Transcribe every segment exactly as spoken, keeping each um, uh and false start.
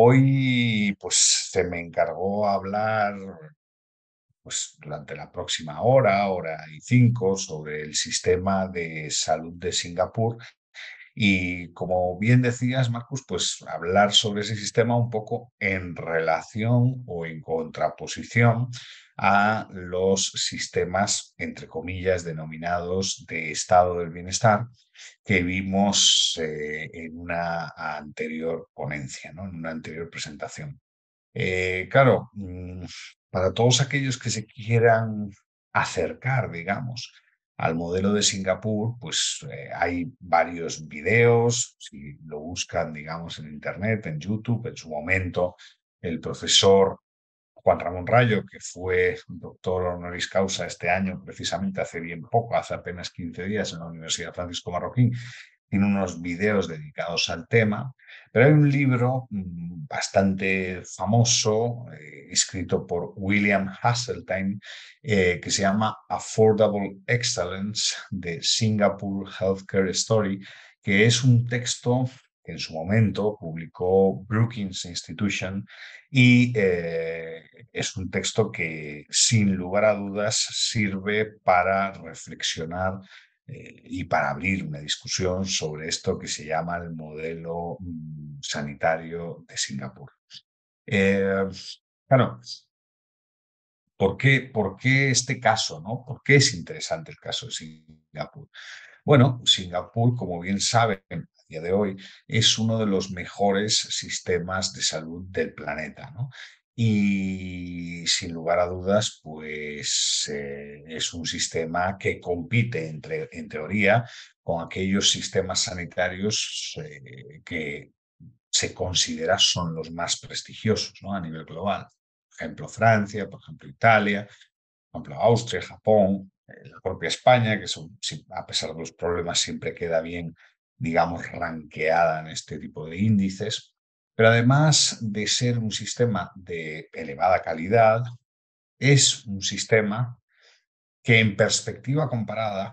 hoy pues se me encargó hablar pues durante la próxima hora, hora y cinco, sobre el sistema de salud de Singapur. Y como bien decías, Marcus, pues hablar sobre ese sistema un poco en relación o en contraposición a los sistemas, entre comillas, denominados de estado del bienestar que vimos eh, en una anterior ponencia, ¿no? En una anterior presentación. Eh, claro, mm, para todos aquellos que se quieran acercar, digamos, al modelo de Singapur, pues eh, hay varios videos, si lo buscan, digamos, en Internet, en YouTube, en su momento, el profesor Juan Ramón Rayo, que fue doctor honoris causa este año, precisamente hace bien poco, hace apenas quince días en la Universidad Francisco Marroquín, tiene unos videos dedicados al tema, pero hay un libro mmm, bastante famoso, eh, escrito por William Hasseltine, eh, que se llama Affordable Excellence, de Singapore Healthcare Story, que es un texto que en su momento publicó Brookings Institution y eh, es un texto que sin lugar a dudas sirve para reflexionar eh, y para abrir una discusión sobre esto que se llama el modelo mm, sanitario de Singapur. Eh, claro, ¿por qué, por qué este caso, ¿no? ¿Por qué es interesante el caso de Singapur? Bueno, Singapur, como bien saben, a día de hoy es uno de los mejores sistemas de salud del planeta, ¿no? Y sin lugar a dudas, pues eh, es un sistema que compite, entre, en teoría, con aquellos sistemas sanitarios eh, que se considera son los más prestigiosos, ¿no? A nivel global. Por ejemplo, Francia, por ejemplo, Italia, por ejemplo, Austria, Japón, eh, la propia España, que son, sí, a pesar de los problemas siempre queda bien, digamos, ranqueada en este tipo de índices. Pero además de ser un sistema de elevada calidad, es un sistema que en perspectiva comparada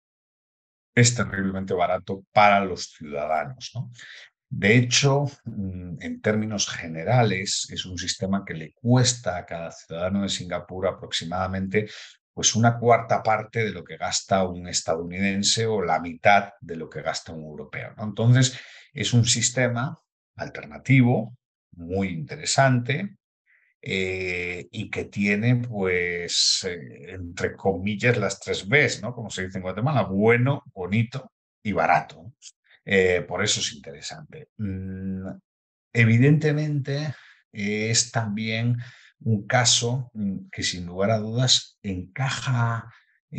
es terriblemente barato para los ciudadanos, ¿no? De hecho, mm, en términos generales, es un sistema que le cuesta a cada ciudadano de Singapur aproximadamente pues una cuarta parte de lo que gasta un estadounidense o la mitad de lo que gasta un europeo, ¿no? Entonces, es un sistema alternativo, muy interesante, eh, y que tiene, pues, eh, entre comillas, las tres Bs, ¿no? Como se dice en Guatemala, bueno, bonito y barato, ¿no? Eh, por eso es interesante. Mm, evidentemente, eh, es también un caso mm, que sin lugar a dudas encaja,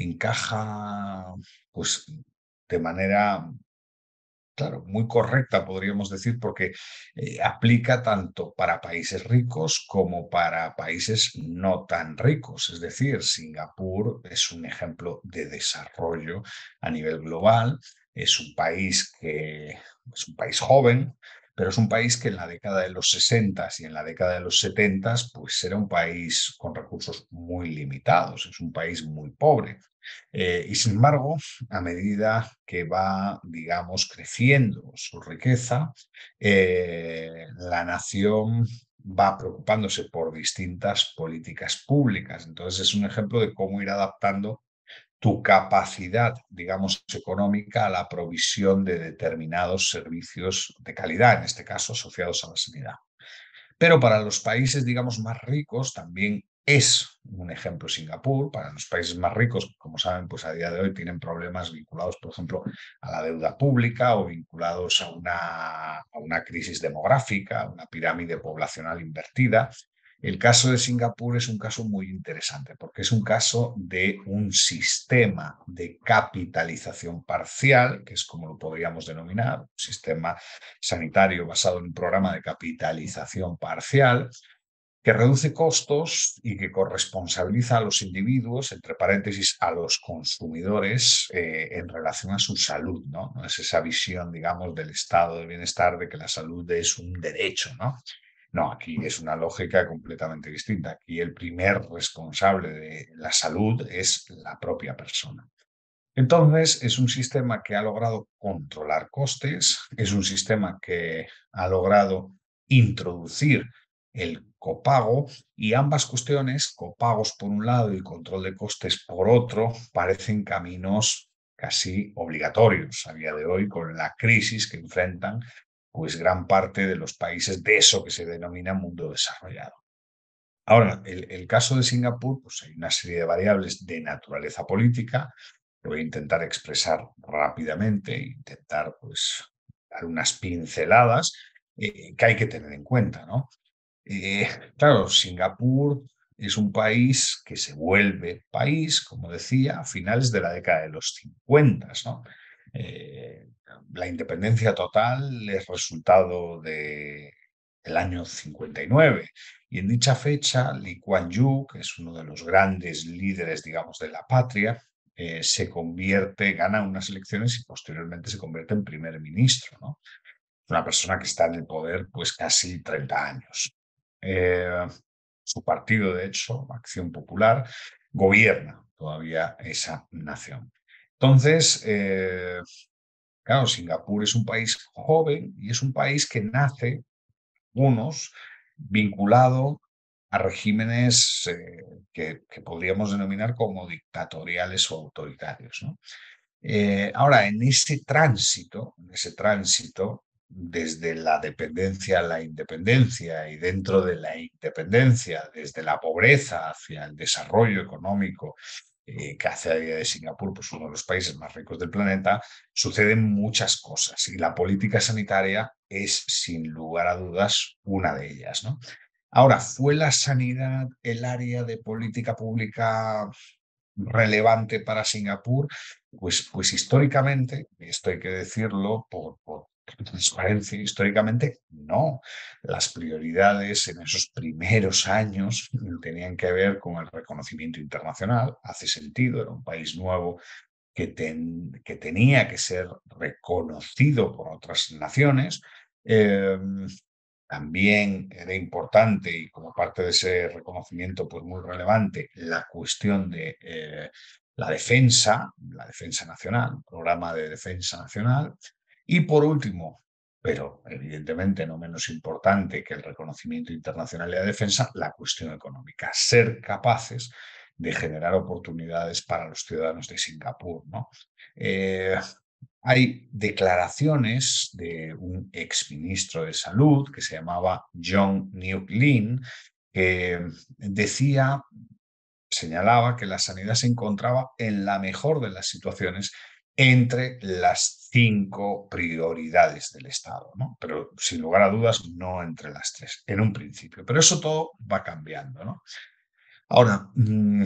encaja pues, de manera, claro, muy correcta, podríamos decir, porque eh, aplica tanto para países ricos como para países no tan ricos. Es decir, Singapur es un ejemplo de desarrollo a nivel global. Es un país que es un país joven, pero es un país que en la década de los sesenta y en la década de los setenta pues era un país con recursos muy limitados, es un país muy pobre. Eh, y sin embargo, a medida que va, digamos, creciendo su riqueza, eh, la nación va preocupándose por distintas políticas públicas. Entonces, es un ejemplo de cómo ir adaptando tu capacidad, digamos, económica a la provisión de determinados servicios de calidad, en este caso asociados a la sanidad. Pero para los países, digamos, más ricos también es un ejemplo Singapur. Para los países más ricos, como saben, pues a día de hoy tienen problemas vinculados, por ejemplo, a la deuda pública o vinculados a una, a una crisis demográfica, a una pirámide poblacional invertida. El caso de Singapur es un caso muy interesante porque es un caso de un sistema de capitalización parcial, que es como lo podríamos denominar, un sistema sanitario basado en un programa de capitalización parcial que reduce costos y que corresponsabiliza a los individuos, entre paréntesis, a los consumidores, eh, en relación a su salud, ¿no? No es esa visión, digamos, del estado de bienestar de que la salud es un derecho, ¿no? No, aquí es una lógica completamente distinta. Aquí el primer responsable de la salud es la propia persona. Entonces, es un sistema que ha logrado controlar costes, es un sistema que ha logrado introducir el copago, y ambas cuestiones, copagos por un lado y control de costes por otro, parecen caminos casi obligatorios a día de hoy con la crisis que enfrentan pues gran parte de los países de eso que se denomina mundo desarrollado. Ahora, el, el caso de Singapur, pues hay una serie de variables de naturaleza política que voy a intentar expresar rápidamente, e intentar pues dar unas pinceladas eh, que hay que tener en cuenta, ¿no? Eh, claro, Singapur es un país que se vuelve país, como decía, a finales de la década de los cincuenta, ¿no? Eh, la independencia total es resultado de, del año cincuenta y nueve, y en dicha fecha Lee Kuan Yew, que es uno de los grandes líderes, digamos, de la patria, eh, se convierte, gana unas elecciones y posteriormente se convierte en primer ministro, ¿no? Una persona que está en el poder pues casi treinta años. Eh, su partido, de hecho, Acción Popular, gobierna todavía esa nación. Entonces, eh, claro, Singapur es un país joven y es un país que nace, unos, vinculado a regímenes eh, que, que, podríamos denominar como dictatoriales o autoritarios, ¿no? Eh, ahora, en ese tránsito, en ese tránsito, desde la dependencia a la independencia y dentro de la independencia, desde la pobreza hacia el desarrollo económico, eh, que hace a día de Singapur pues, uno de los países más ricos del planeta, suceden muchas cosas y la política sanitaria es, sin lugar a dudas, una de ellas, ¿no? Ahora, ¿fue la sanidad el área de política pública relevante para Singapur? Pues, pues históricamente, y esto hay que decirlo por, por transparencia, históricamente no. Las prioridades en esos primeros años tenían que ver con el reconocimiento internacional. Hace sentido, era un país nuevo que, ten, que tenía que ser reconocido por otras naciones. Eh, También era importante, y como parte de ese reconocimiento pues muy relevante, la cuestión de eh, la defensa, la defensa nacional, programa de defensa nacional. Y por último, pero evidentemente no menos importante que el reconocimiento internacional y la defensa, la cuestión económica, ser capaces de generar oportunidades para los ciudadanos de Singapur, ¿no? Eh, Hay declaraciones de un exministro de Salud que se llamaba John Neuk Lin, que decía, señalaba que la sanidad se encontraba en la mejor de las situaciones entre las cinco prioridades del Estado, ¿no? Pero sin lugar a dudas no entre las tres, en un principio. Pero eso todo va cambiando, ¿no? Ahora, mmm,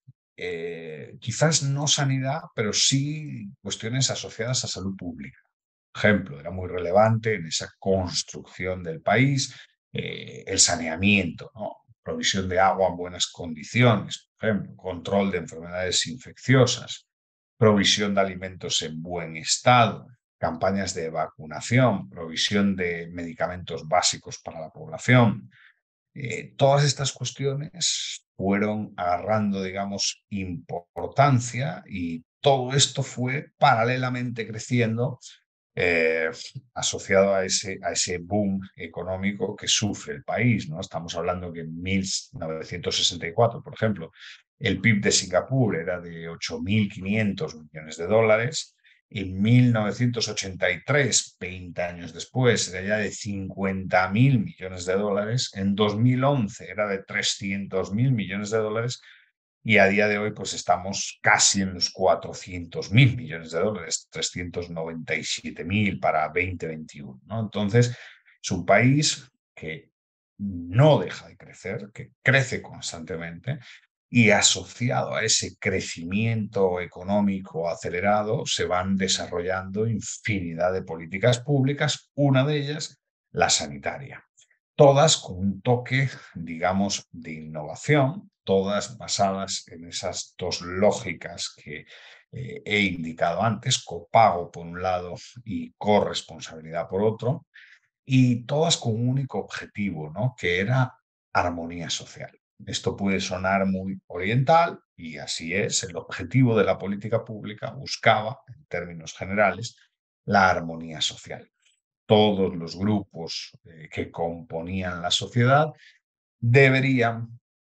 eh, quizás no sanidad, pero sí cuestiones asociadas a salud pública. Por ejemplo, era muy relevante en esa construcción del país eh, el saneamiento, ¿no? Provisión de agua en buenas condiciones, por ejemplo, control de enfermedades infecciosas, provisión de alimentos en buen estado, campañas de vacunación, provisión de medicamentos básicos para la población. Eh, todas estas cuestiones fueron agarrando, digamos, importancia, y todo esto fue paralelamente creciendo eh, asociado a ese, a ese boom económico que sufre el país, ¿no? Estamos hablando que en mil novecientos sesenta y cuatro, por ejemplo, el P I B de Singapur era de ocho mil quinientos millones de dólares. En mil novecientos ochenta y tres, veinte años después, era ya de cincuenta mil millones de dólares. En dos mil once era de trescientos mil millones de dólares. Y a día de hoy, pues estamos casi en los cuatrocientos mil millones de dólares, trescientos noventa y siete mil para dos mil veintiuno, ¿no? Entonces, es un país que no deja de crecer, que crece constantemente, y asociado a ese crecimiento económico acelerado se van desarrollando infinidad de políticas públicas, una de ellas la sanitaria, todas con un toque, digamos, de innovación, todas basadas en esas dos lógicas que eh, he indicado antes: copago por un lado y corresponsabilidad por otro, y todas con un único objetivo, ¿no? Que era armonía social. Esto puede sonar muy oriental, y así es. El objetivo de la política pública buscaba, en términos generales, la armonía social. todos los grupos eh, que componían la sociedad deberían,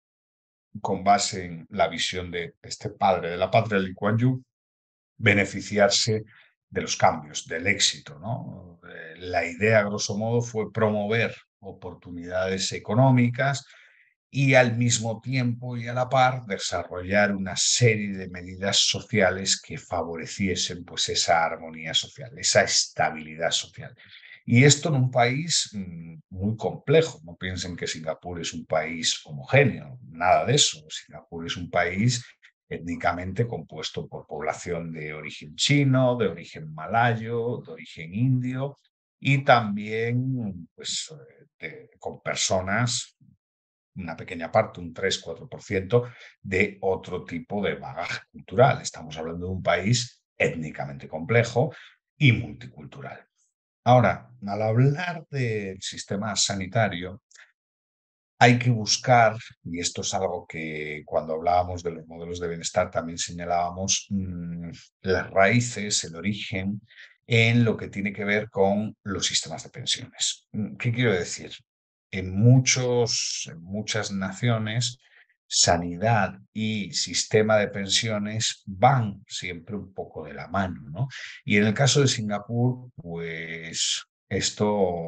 con base en la visión de este padre de la patria, Lee Kuan Yew, beneficiarse de los cambios, del éxito, ¿no? Eh, La idea, grosso modo, fue promover oportunidades económicas y al mismo tiempo y a la par desarrollar una serie de medidas sociales que favoreciesen pues esa armonía social, esa estabilidad social. Y esto en un país mmm, muy complejo. No piensen que Singapur es un país homogéneo, nada de eso. Singapur es un país étnicamente compuesto por población de origen chino, de origen malayo, de origen indio y también pues, de, con personas, una pequeña parte, un tres cuatro por ciento, de otro tipo de bagaje cultural. Estamos hablando de un país étnicamente complejo y multicultural. Ahora, al hablar del sistema sanitario, hay que buscar, y esto es algo que cuando hablábamos de los modelos de bienestar también señalábamos, mmm, las raíces, el origen, en lo que tiene que ver con los sistemas de pensiones. Mm, ¿Qué quiero decir? En, muchos, en muchas naciones, sanidad y sistema de pensiones van siempre un poco de la mano, ¿no? Y en el caso de Singapur, pues esto,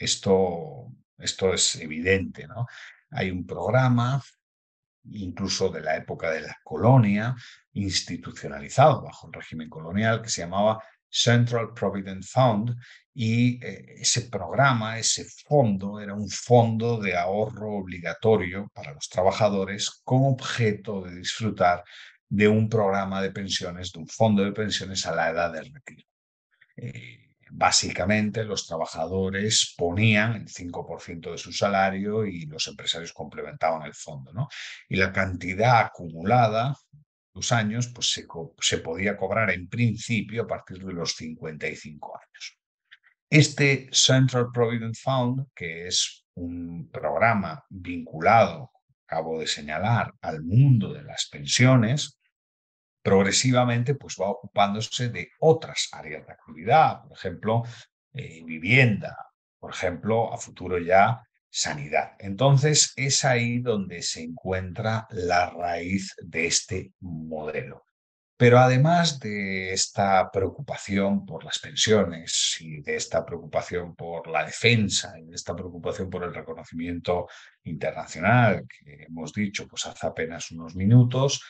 esto esto es evidente, ¿no? Hay un programa, incluso de la época de la colonia, institucionalizado bajo el régimen colonial, que se llamaba Central Provident Fund, y eh, ese programa, ese fondo, era un fondo de ahorro obligatorio para los trabajadores con objeto de disfrutar de un programa de pensiones, de un fondo de pensiones a la edad del retiro. Eh, Básicamente, los trabajadores ponían el cinco por ciento de su salario y los empresarios complementaban el fondo, ¿no? Y la cantidad acumulada, los años, pues se, se podía cobrar en principio a partir de los cincuenta y cinco años. Este Central Provident Fund, que es un programa vinculado, acabo de señalar, al mundo de las pensiones, progresivamente pues va ocupándose de otras áreas de actividad, por ejemplo, eh, vivienda, por ejemplo, a futuro ya sanidad. Entonces es ahí donde se encuentra la raíz de este modelo. Pero además de esta preocupación por las pensiones y de esta preocupación por la defensa y de esta preocupación por el reconocimiento internacional que hemos dicho pues hace apenas unos minutos,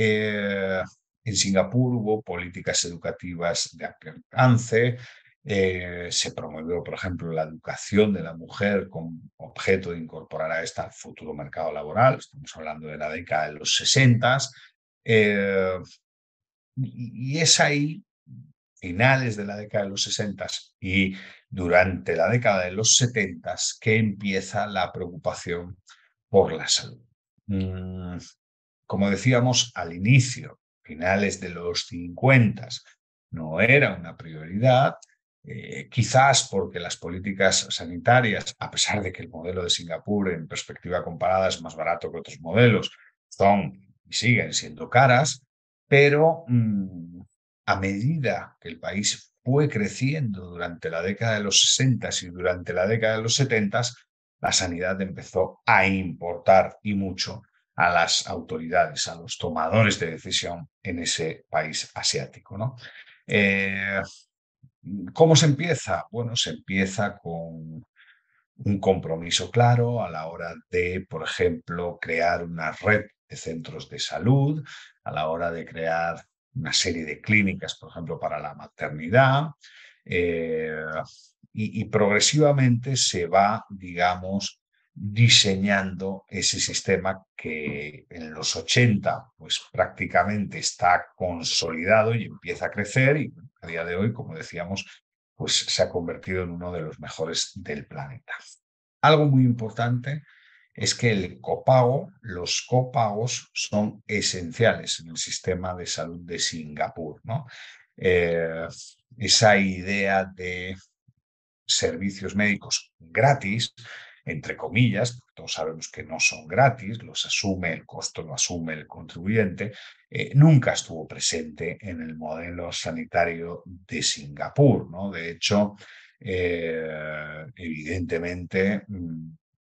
eh, en Singapur hubo políticas educativas de alcance, eh, se promovió, por ejemplo, la educación de la mujer con objeto de incorporar a esta al futuro mercado laboral. Estamos hablando de la década de los sesenta. Eh, y es ahí, finales de la década de los sesenta y durante la década de los setenta, que empieza la preocupación por la salud. Mm, Como decíamos al inicio, finales de los cincuenta, no era una prioridad, eh, quizás porque las políticas sanitarias, a pesar de que el modelo de Singapur en perspectiva comparada es más barato que otros modelos, son y siguen siendo caras, pero mmm, a medida que el país fue creciendo durante la década de los sesenta y durante la década de los setenta, la sanidad empezó a importar y mucho a las autoridades, a los tomadores de decisión en ese país asiático, ¿no? Eh, ¿Cómo se empieza? Bueno, se empieza con un compromiso claro a la hora de, por ejemplo, crear una red de centros de salud, a la hora de crear una serie de clínicas, por ejemplo, para la maternidad, eh, y, y progresivamente se va, digamos, diseñando ese sistema que en los ochenta pues prácticamente está consolidado y empieza a crecer y a día de hoy, como decíamos, pues se ha convertido en uno de los mejores del planeta. Algo muy importante es que el copago, los copagos son esenciales en el sistema de salud de Singapur, ¿no? Eh, esa idea de servicios médicos gratis, entre comillas, porque todos sabemos que no son gratis, los asume, el costo lo asume el contribuyente, eh, nunca estuvo presente en el modelo sanitario de Singapur, ¿no? De hecho, eh, evidentemente, mm,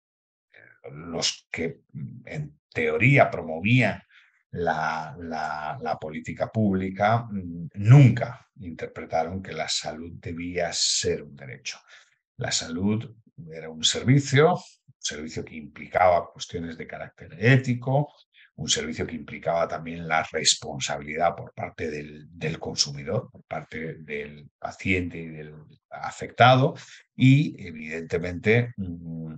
los que mm, en teoría promovían la, la- la política pública mm, nunca interpretaron que la salud debía ser un derecho. La salud era un servicio, un servicio que implicaba cuestiones de carácter ético, un servicio que implicaba también la responsabilidad por parte del, del consumidor, por parte del paciente y del afectado, y evidentemente, mm,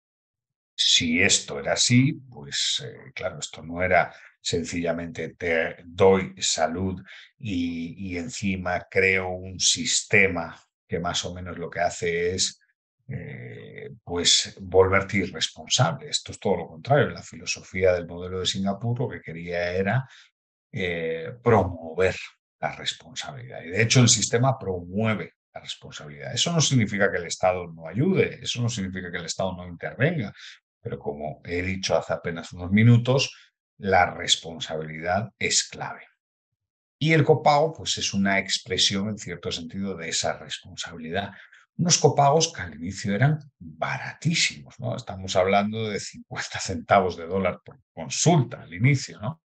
si esto era así, pues eh, claro, esto no era sencillamente te doy salud y, y encima creo un sistema que más o menos lo que hace es eh, pues volverte irresponsable. Esto es todo lo contrario. La filosofía del modelo de Singapur lo que quería era eh, promover la responsabilidad. Y de hecho el sistema promueve la responsabilidad. Eso no significa que el Estado no ayude, eso no significa que el Estado no intervenga, pero como he dicho hace apenas unos minutos, la responsabilidad es clave. Y el copago, pues es una expresión en cierto sentido de esa responsabilidad. Unos copagos que al inicio eran baratísimos, ¿no? Estamos hablando de cincuenta centavos de dólar por consulta al inicio, ¿no?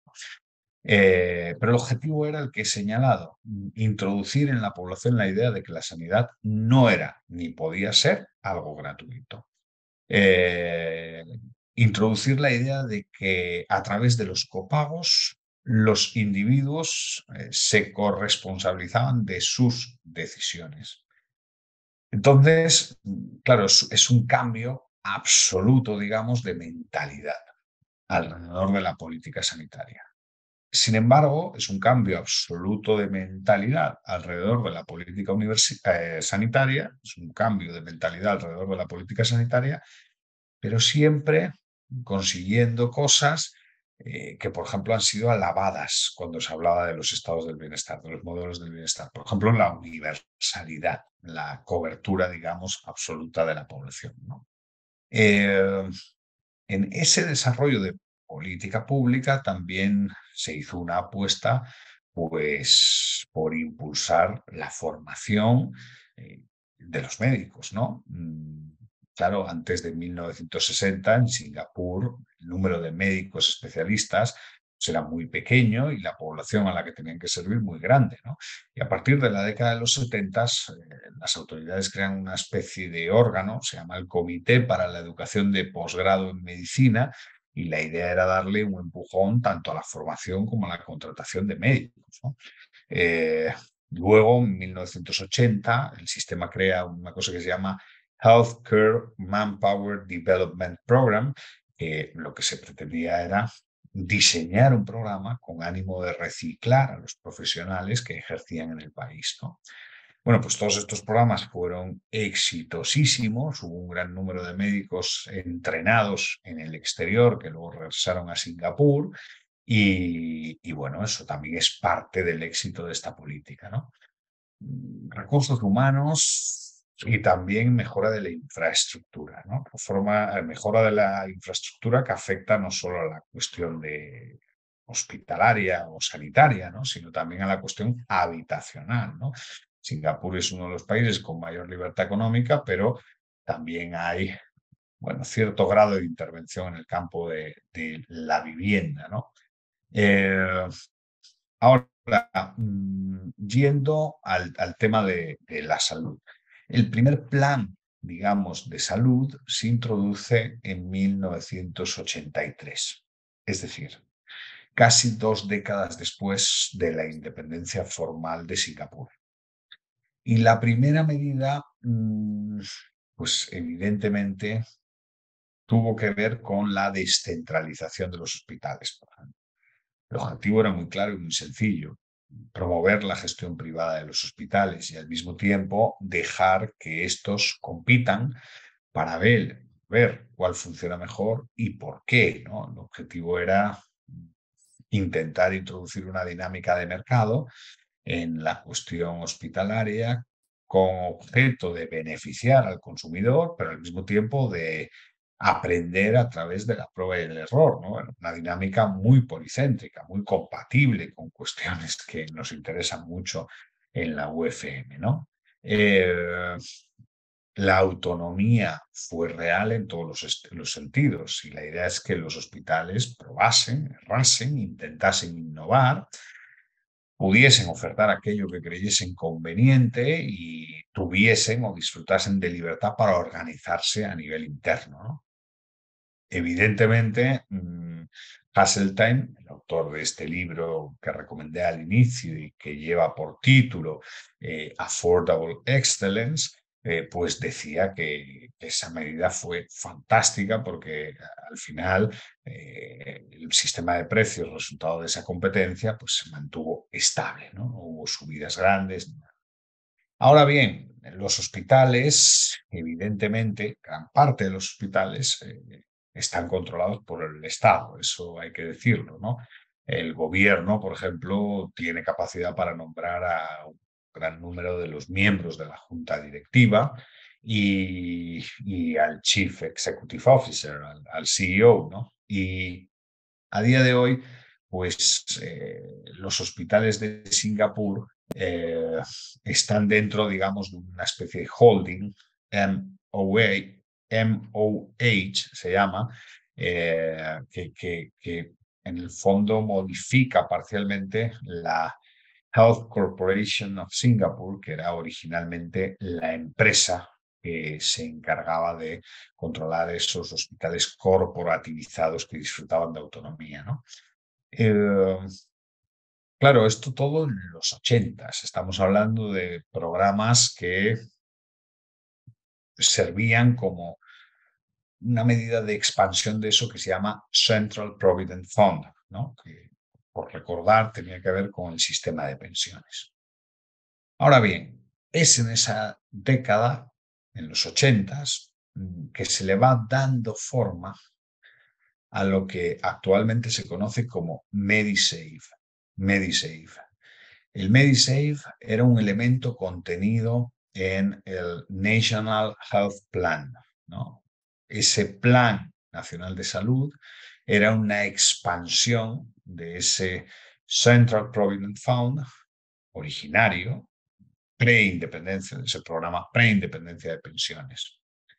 Eh, pero el objetivo era el que he señalado, introducir en la población la idea de que la sanidad no era ni podía ser algo gratuito. Eh, Introducir la idea de que a través de los copagos los individuos eh, se corresponsabilizaban de sus decisiones. Entonces, claro, es, es un cambio absoluto, digamos, de mentalidad alrededor de la política sanitaria. Sin embargo, es un cambio absoluto de mentalidad alrededor de la política eh, sanitaria, es un cambio de mentalidad alrededor de la política sanitaria, pero siempre consiguiendo cosas eh, que, por ejemplo, han sido alabadas cuando se hablaba de los estados del bienestar, de los modelos del bienestar. Por ejemplo, la universalidad, la cobertura, digamos, absoluta de la población, ¿no? Eh, en ese desarrollo de política pública también se hizo una apuesta pues, por impulsar la formación eh, de los médicos, ¿no? Mm, Claro, antes de mil novecientos sesenta en Singapur el número de médicos especialistas pues, era muy pequeño y la población a la que tenían que servir muy grande, ¿no? Y a partir de la década de los setenta, eh, las autoridades crean una especie de órgano, se llama el Comité para la Educación de Posgrado en Medicina, y la idea era darle un empujón tanto a la formación como a la contratación de médicos, ¿no? Eh, Luego, en mil novecientos ochenta, el sistema crea una cosa que se llama Healthcare Manpower Development Program, que lo que se pretendía era diseñar un programa con ánimo de reciclar a los profesionales que ejercían en el país, ¿no? Bueno, pues todos estos programas fueron exitosísimos, hubo un gran número de médicos entrenados en el exterior que luego regresaron a Singapur y, y bueno, eso también es parte del éxito de esta política, ¿no? Recursos humanos y también mejora de la infraestructura, ¿no? Forma, mejora de la infraestructura que afecta no solo a la cuestión de hospitalaria o sanitaria, ¿no? Sino también a la cuestión habitacional, ¿no? Singapur es uno de los países con mayor libertad económica, pero también hay, bueno, cierto grado de intervención en el campo de, de la vivienda, ¿no? Eh, Ahora, mm, yendo al, al tema de, de la salud. El primer plan, digamos, de salud se introduce en mil novecientos ochenta y tres, es decir, casi dos décadas después de la independencia formal de Singapur. Y la primera medida, mm, pues evidentemente, tuvo que ver con la descentralización de los hospitales, por ejemplo. El objetivo era muy claro y muy sencillo: promover la gestión privada de los hospitales y al mismo tiempo dejar que estos compitan para ver, ver cuál funciona mejor y por qué, ¿no? El objetivo era intentar introducir una dinámica de mercado en la cuestión hospitalaria con objeto de beneficiar al consumidor, pero al mismo tiempo de aprender a través de la prueba y el error, ¿no? Una dinámica muy policéntrica, muy compatible con cuestiones que nos interesan mucho en la U F M, ¿no? Eh, la autonomía fue real en todos los, los sentidos y la idea es que los hospitales probasen, errasen, intentasen innovar, pudiesen ofertar aquello que creyesen conveniente y tuviesen o disfrutasen de libertad para organizarse a nivel interno, ¿no? Evidentemente, mmm, Hasseltine, el autor de este libro que recomendé al inicio y que lleva por título eh, Affordable Excellence, eh, pues decía que, que esa medida fue fantástica porque al final eh, el sistema de precios, resultado de esa competencia, pues se mantuvo estable, ¿no? No hubo subidas grandes. Ahora bien, los hospitales, evidentemente, gran parte de los hospitales eh, están controlados por el Estado, eso hay que decirlo, ¿no? El gobierno, por ejemplo, tiene capacidad para nombrar a un gran número de los miembros de la junta directiva y, y al Chief Executive Officer, al, al C E O, ¿no? Y a día de hoy, pues eh, los hospitales de Singapur eh, están dentro, digamos, de una especie de holding, M O A, M O H se llama, eh, que, que, que en el fondo modifica parcialmente la Health Corporation of Singapore, que era originalmente la empresa que se encargaba de controlar esos hospitales corporativizados que disfrutaban de autonomía, ¿no? Eh, claro, esto todo en los ochentas. Estamos hablando de programas que servían como una medida de expansión de eso que se llama Central Provident Fund, ¿no? Que, por recordar, tenía que ver con el sistema de pensiones. Ahora bien, es en esa década, en los ochentas, que se le va dando forma a lo que actualmente se conoce como MediSave. MediSave. El MediSave era un elemento contenido en el National Health Plan, ¿no? Ese plan nacional de salud era una expansión de ese Central Provident Fund originario, preindependencia, de ese programa preindependencia de pensiones.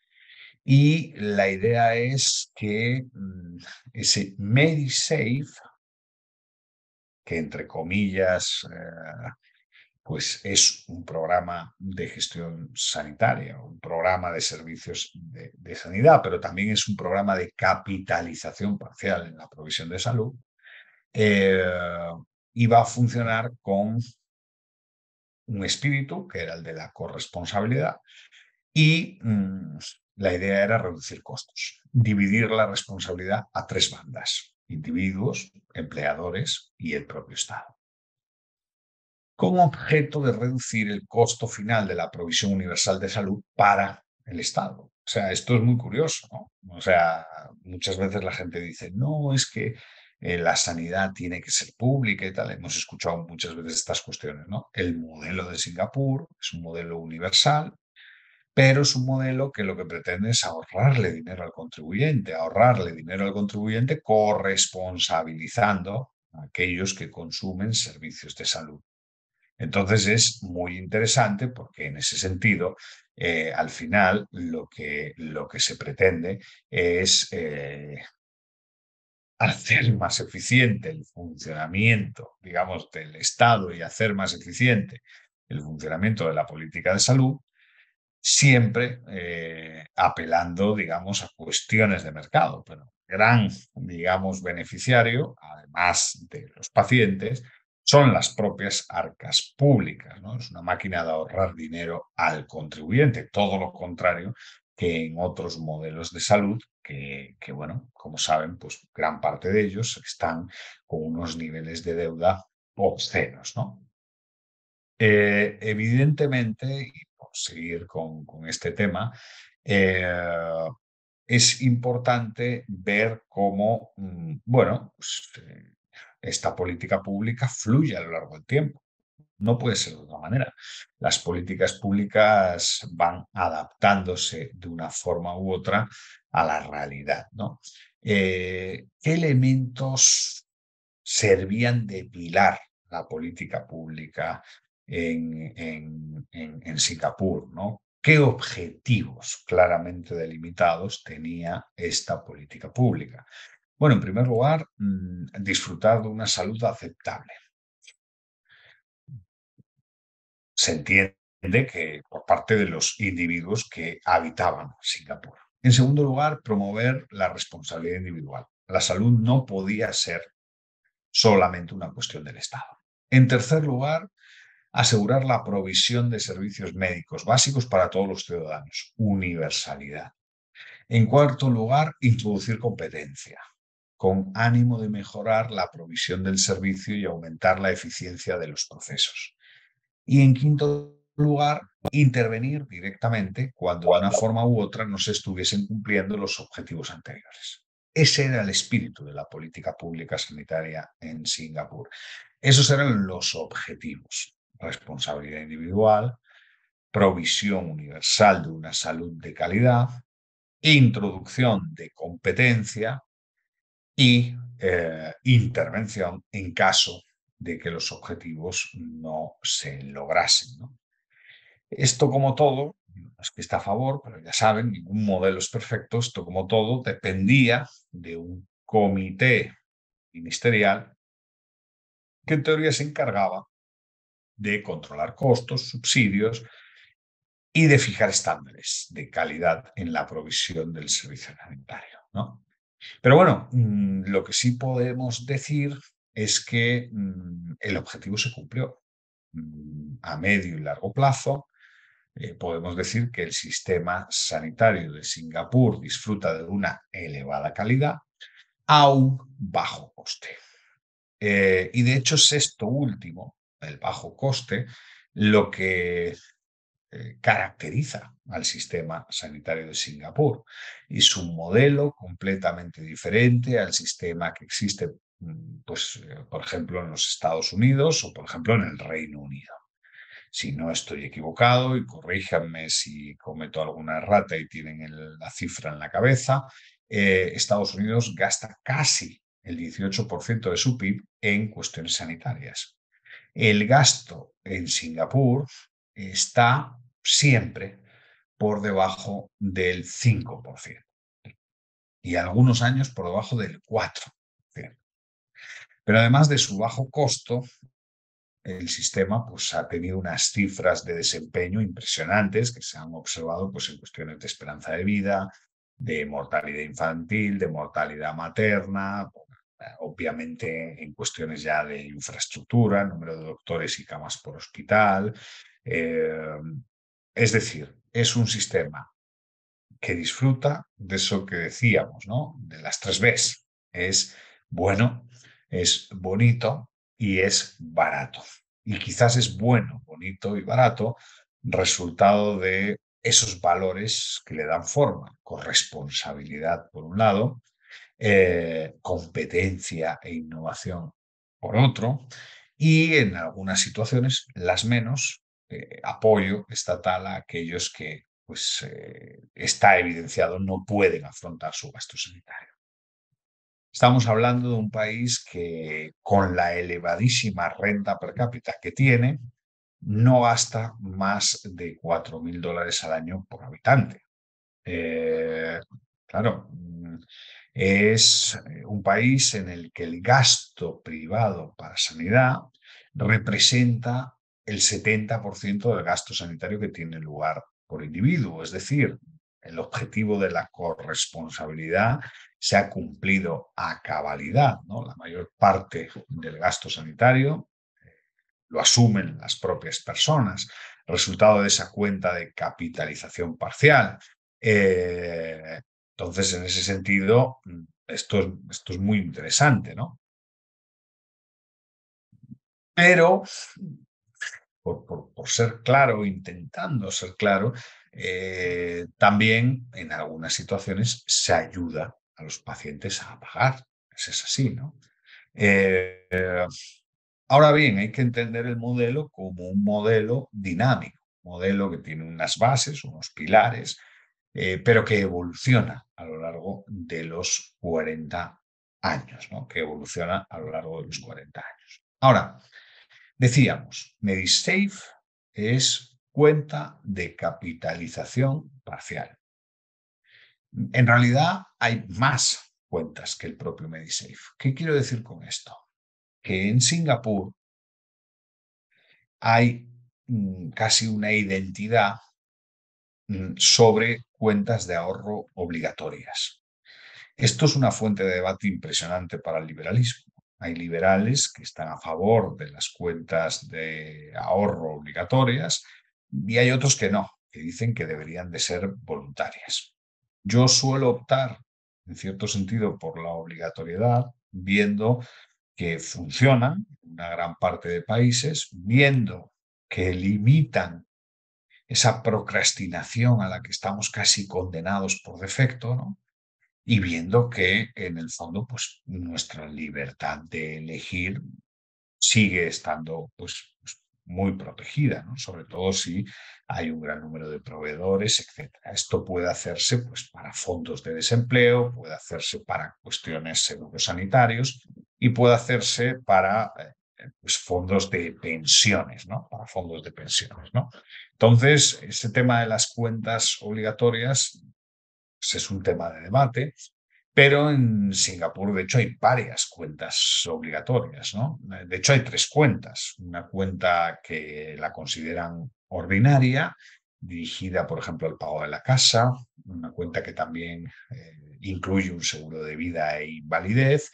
Y la idea es que mmm, ese MediSave, que entre comillas eh, pues es un programa de gestión sanitaria, un programa de servicios de, de, sanidad, pero también es un programa de capitalización parcial en la provisión de salud, eh, y va a funcionar con un espíritu, que era el de la corresponsabilidad, y mmm, la idea era reducir costos, dividir la responsabilidad a tres bandas: individuos, empleadores y el propio Estado, con objeto de reducir el costo final de la provisión universal de salud para el Estado. O sea, esto es muy curioso, ¿no? O sea, muchas veces la gente dice, no, es que eh, la sanidad tiene que ser pública y tal. Hemos escuchado muchas veces estas cuestiones, ¿no? El modelo de Singapur es un modelo universal, pero es un modelo que lo que pretende es ahorrarle dinero al contribuyente, ahorrarle dinero al contribuyente corresponsabilizando a aquellos que consumen servicios de salud. Entonces es muy interesante porque en ese sentido, eh, al final, lo que, lo que se pretende es eh, hacer más eficiente el funcionamiento, digamos, del Estado y hacer más eficiente el funcionamiento de la política de salud, siempre eh, apelando, digamos, a cuestiones de mercado. Pero el gran, digamos, beneficiario, además de los pacientes, son las propias arcas públicas, ¿no? Es una máquina de ahorrar dinero al contribuyente, todo lo contrario que en otros modelos de salud que, que, bueno, como saben, pues gran parte de ellos están con unos niveles de deuda obscenos, ¿no? Eh, evidentemente, y por seguir con, con este tema, eh, es importante ver cómo, mm, bueno, pues, eh, esta política pública fluye a lo largo del tiempo. No puede ser de otra manera. Las políticas públicas van adaptándose de una forma u otra a la realidad, ¿no? Eh, ¿qué elementos servían de pilar la política pública en, en, en, en Singapur, ¿no? ¿Qué objetivos claramente delimitados tenía esta política pública? Bueno, en primer lugar, mmm, disfrutar de una salud aceptable. Se entiende que por parte de los individuos que habitaban Singapur. En segundo lugar, promover la responsabilidad individual. La salud no podía ser solamente una cuestión del Estado. En tercer lugar, asegurar la provisión de servicios médicos básicos para todos los ciudadanos. Universalidad. En cuarto lugar, introducir competencia, con ánimo de mejorar la provisión del servicio y aumentar la eficiencia de los procesos. Y en quinto lugar, intervenir directamente cuando de una forma u otra no se estuviesen cumpliendo los objetivos anteriores. Ese era el espíritu de la política pública sanitaria en Singapur. Esos eran los objetivos: responsabilidad individual, provisión universal de una salud de calidad, introducción de competencia y eh, intervención en caso de que los objetivos no se lograsen, ¿no? Esto, como todo, no es que está a favor, pero ya saben, ningún modelo es perfecto. Esto, como todo, dependía de un comité ministerial que en teoría se encargaba de controlar costos, subsidios y de fijar estándares de calidad en la provisión del servicio sanitario, ¿no? Pero bueno, mmm, lo que sí podemos decir es que mmm, el objetivo se cumplió. Mmm, a medio y largo plazo, eh, podemos decir que el sistema sanitario de Singapur disfruta de una elevada calidad a un bajo coste. Eh, y de hecho es esto último, el bajo coste, lo que eh, caracteriza al sistema sanitario de Singapur. Y es un modelo completamente diferente al sistema que existe, mm, pues, eh, por ejemplo, en los Estados Unidos o, por ejemplo, en el Reino Unido. Si no estoy equivocado, y corríjanme si cometo alguna errata y tienen el, la cifra en la cabeza, eh, Estados Unidos gasta casi el dieciocho por ciento de su P I B en cuestiones sanitarias. El gasto en Singapur está siempre por debajo del cinco por ciento y algunos años por debajo del cuatro por ciento. Pero además de su bajo costo, el sistema pues, ha tenido unas cifras de desempeño impresionantes que se han observado pues, en cuestiones de esperanza de vida, de mortalidad infantil, de mortalidad materna, obviamente en cuestiones ya de infraestructura, número de doctores y camas por hospital. Eh, es decir, es un sistema que disfruta de eso que decíamos, ¿no? De las tres Bs. Es bueno, es bonito y es barato. Y quizás es bueno, bonito y barato resultado de esos valores que le dan forma: corresponsabilidad por un lado, eh, competencia e innovación por otro, y en algunas situaciones, las menos, eh, apoyo estatal a aquellos que pues, eh, está evidenciado no pueden afrontar su gasto sanitario. Estamos hablando de un país que, con la elevadísima renta per cápita que tiene, no gasta más de cuatro mil dólares al año por habitante. Eh, claro, mm, es un país en el que el gasto privado para sanidad representa el setenta por ciento del gasto sanitario que tiene lugar por individuo. Es decir, el objetivo de la corresponsabilidad se ha cumplido a cabalidad, ¿no? La mayor parte del gasto sanitario lo asumen las propias personas, resultado de esa cuenta de capitalización parcial. Eh, entonces, en ese sentido, esto es, esto es muy interesante, ¿no? Pero, por, por, por ser claro, intentando ser claro, eh, también en algunas situaciones se ayuda a los pacientes a pagar. Eso es así, ¿no? Eh, Ahora bien, hay que entender el modelo como un modelo dinámico, un modelo que tiene unas bases, unos pilares, eh, pero que evoluciona a lo largo de los cuarenta años, ¿no? Que evoluciona a lo largo de los cuarenta años. Ahora, decíamos, MediSafe es cuenta de capitalización parcial. En realidad hay más cuentas que el propio MediSafe. ¿Qué quiero decir con esto? Que en Singapur hay mm, casi una identidad mm, sobre cuentas de ahorro obligatorias. Esto es una fuente de debate impresionante para el liberalismo. Hay liberales que están a favor de las cuentas de ahorro obligatorias y hay otros que no, que dicen que deberían de ser voluntarias. Yo suelo optar, en cierto sentido, por la obligatoriedad, viendo que funcionan en una gran parte de países, viendo que limitan esa procrastinación a la que estamos casi condenados por defecto, ¿no? Y viendo que en el fondo, pues nuestra libertad de elegir sigue estando pues, pues, muy protegida, ¿no? Sobre todo si hay un gran número de proveedores, etcétera. Esto puede hacerse pues, para fondos de desempleo, puede hacerse para cuestiones segurosanitarios y puede hacerse para eh, pues, fondos de pensiones, ¿no? Para fondos de pensiones, ¿no? Entonces, ese tema de las cuentas obligatorias pues, es un tema de debate. Pero en Singapur, de hecho, hay varias cuentas obligatorias, ¿no? De hecho, hay tres cuentas. Una cuenta que la consideran ordinaria, dirigida, por ejemplo, al pago de la casa. Una cuenta que también eh, incluye un seguro de vida e invalidez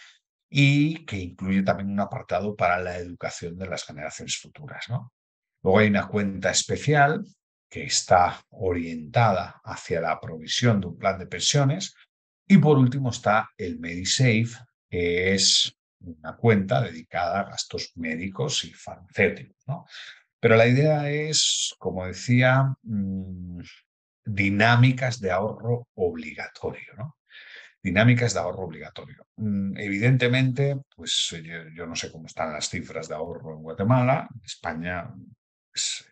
y que incluye también un apartado para la educación de las generaciones futuras, ¿no? Luego hay una cuenta especial que está orientada hacia la provisión de un plan de pensiones. Y por último está el MediSafe, que es una cuenta dedicada a gastos médicos y farmacéuticos, ¿no? Pero la idea es, como decía, mmm, dinámicas de ahorro obligatorio, ¿no? Dinámicas de ahorro obligatorio. Mm, evidentemente, pues yo, yo, no sé cómo están las cifras de ahorro en Guatemala. En España pues,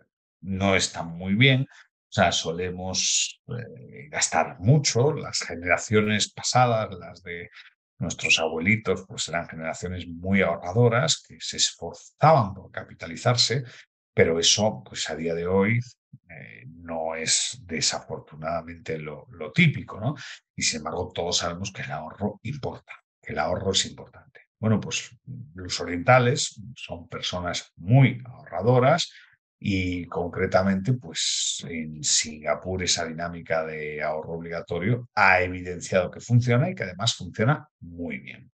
no están muy bien. O sea, solemos eh, gastar mucho. Las generaciones pasadas, las de nuestros abuelitos, pues eran generaciones muy ahorradoras que se esforzaban por capitalizarse, pero eso, pues a día de hoy, eh, no es desafortunadamente lo, lo típico, ¿no? Y sin embargo, todos sabemos que el ahorro importa, que el ahorro es importante. Bueno, pues los orientales son personas muy ahorradoras y concretamente, pues en Singapur esa dinámica de ahorro obligatorio ha evidenciado que funciona y que además funciona muy bien.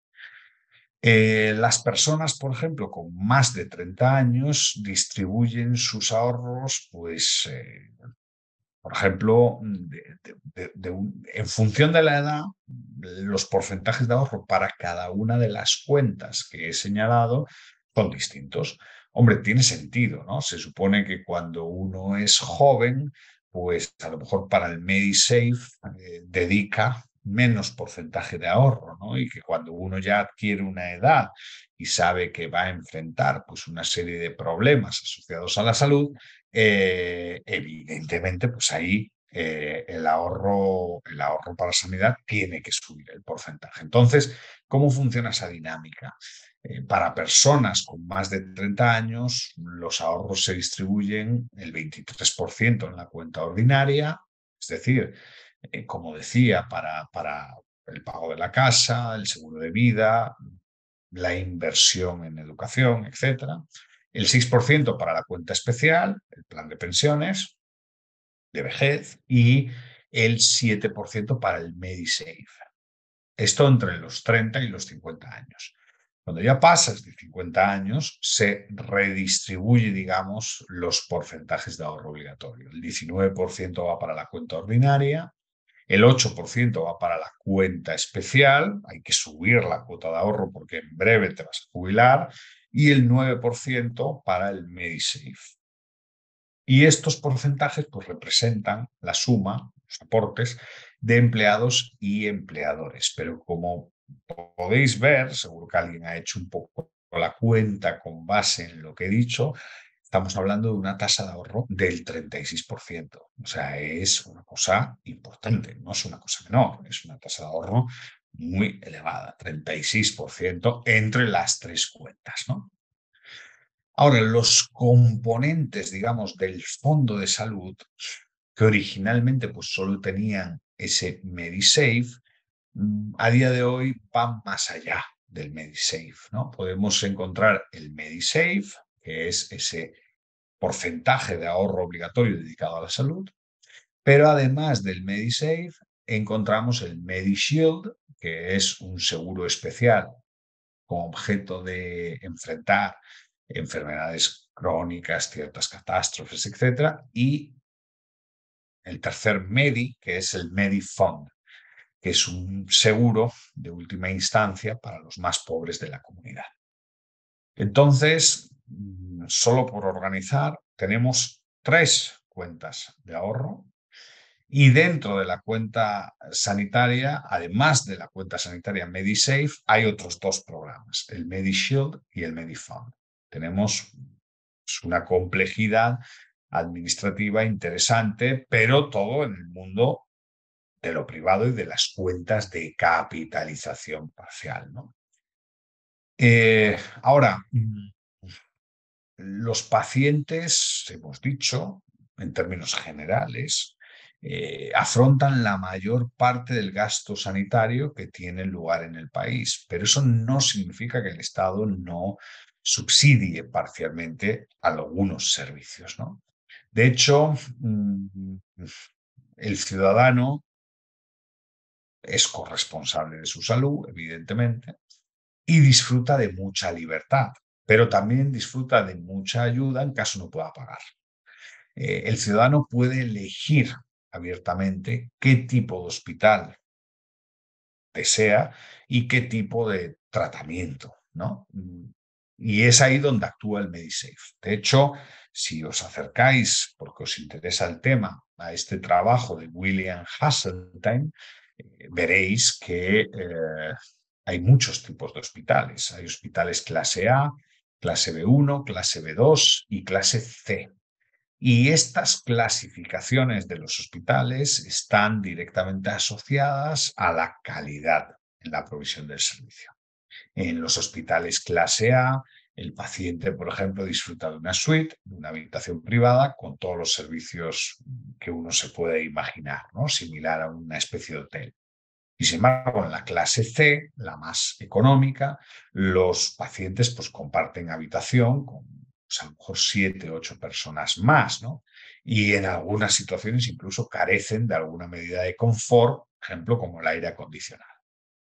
Eh, las personas, por ejemplo, con más de treinta años distribuyen sus ahorros, pues, eh, por ejemplo, de, de, de un, en función de la edad, los porcentajes de ahorro para cada una de las cuentas que he señalado son distintos. Hombre, tiene sentido, ¿no? Se supone que cuando uno es joven, pues a lo mejor para el MediSafe eh, dedica menos porcentaje de ahorro, ¿no? Y que cuando uno ya adquiere una edad y sabe que va a enfrentar pues una serie de problemas asociados a la salud, eh, evidentemente, pues ahí eh, el ahorro, el ahorro para sanidad tiene que subir el porcentaje. Entonces, ¿cómo funciona esa dinámica? Eh, para personas con más de treinta años, los ahorros se distribuyen el veintitrés por ciento en la cuenta ordinaria, es decir, eh, como decía, para, para el pago de la casa, el seguro de vida, la inversión en educación, etcétera. El seis por ciento para la cuenta especial, el plan de pensiones, de vejez, y el siete por ciento para el MediSafe. Esto entre los treinta y los cincuenta años. Cuando ya pasas de cincuenta años, se redistribuye, digamos, los porcentajes de ahorro obligatorio. El diecinueve por ciento va para la cuenta ordinaria, el ocho por ciento va para la cuenta especial, hay que subir la cuota de ahorro porque en breve te vas a jubilar, y el nueve por ciento para el MediSafe. Y estos porcentajes pues, representan la suma, los aportes de empleados y empleadores. Pero como podéis ver, seguro que alguien ha hecho un poco la cuenta con base en lo que he dicho, estamos hablando de una tasa de ahorro del treinta y seis por ciento. O sea, es una cosa importante, no es una cosa menor, es una tasa de ahorro muy elevada, treinta y seis por ciento entre las tres cuentas, ¿no? Ahora, los componentes, digamos, del fondo de salud, que originalmente pues, solo tenían ese MediSave, a día de hoy van más allá del MediSave, ¿no? Podemos encontrar el MediSave, que es ese porcentaje de ahorro obligatorio dedicado a la salud, pero además del MediSave encontramos el MediShield, que es un seguro especial con objeto de enfrentar enfermedades crónicas, ciertas catástrofes, etcétera, y el tercer Medi, que es el MediFund, que es un seguro de última instancia para los más pobres de la comunidad. Entonces, solo por organizar, tenemos tres cuentas de ahorro y dentro de la cuenta sanitaria, además de la cuenta sanitaria MediSafe, hay otros dos programas, el MediShield y el MediFund. Tenemos una complejidad administrativa interesante, pero todo en el mundo de lo privado y de las cuentas de capitalización parcial, ¿no? Eh, ahora, los pacientes, hemos dicho, en términos generales, eh, afrontan la mayor parte del gasto sanitario que tiene lugar en el país, pero eso no significa que el Estado no subsidie parcialmente algunos servicios, ¿no? De hecho, el ciudadano es corresponsable de su salud, evidentemente, y disfruta de mucha libertad, pero también disfruta de mucha ayuda en caso no pueda pagar. Eh, el ciudadano puede elegir abiertamente qué tipo de hospital desea y qué tipo de tratamiento, ¿no? Y es ahí donde actúa el MediSafe. De hecho, si os acercáis, porque os interesa el tema, a este trabajo de William Hasseltine, eh, veréis que eh, hay muchos tipos de hospitales. Hay hospitales clase A, clase B uno, clase B dos y clase C. Y estas clasificaciones de los hospitales están directamente asociadas a la calidad en la provisión del servicio. En los hospitales clase A, el paciente, por ejemplo, disfruta de una suite, de una habitación privada, con todos los servicios que uno se puede imaginar, ¿no? Similar a una especie de hotel. Y sin embargo, en la clase C, la más económica, los pacientes pues, comparten habitación con pues, a lo mejor siete, ocho personas más, ¿no? Y en algunas situaciones incluso carecen de alguna medida de confort, por ejemplo, como el aire acondicionado.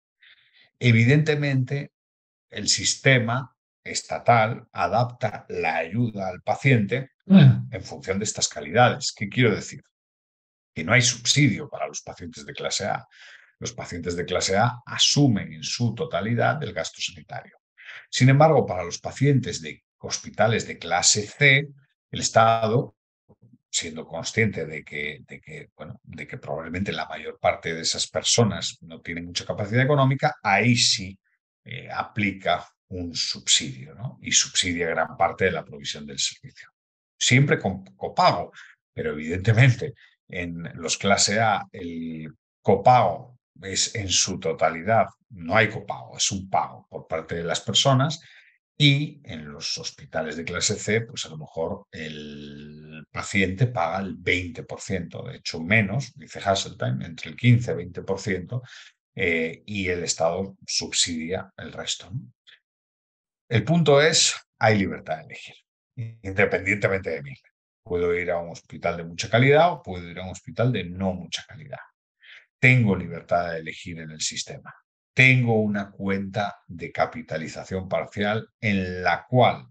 Evidentemente, el sistema estatal adapta la ayuda al paciente en función de estas calidades. ¿Qué quiero decir? Que no hay subsidio para los pacientes de clase A. Los pacientes de clase A asumen en su totalidad el gasto sanitario. Sin embargo, para los pacientes de hospitales de clase C, el Estado, siendo consciente de que, de que, bueno, de que probablemente la mayor parte de esas personas no tienen mucha capacidad económica, ahí sí eh, aplica un subsidio, ¿no? Y subsidia gran parte de la provisión del servicio. Siempre con copago, pero evidentemente en los clase A el copago es en su totalidad, no hay copago, es un pago por parte de las personas y en los hospitales de clase C, pues a lo mejor el paciente paga el veinte por ciento, de hecho menos, dice Hasseltine, entre el quince y veinte por ciento, eh, y el Estado subsidia el resto, ¿no? El punto es, hay libertad de elegir, independientemente de mí. Puedo ir a un hospital de mucha calidad o puedo ir a un hospital de no mucha calidad. Tengo libertad de elegir en el sistema. Tengo una cuenta de capitalización parcial en la cual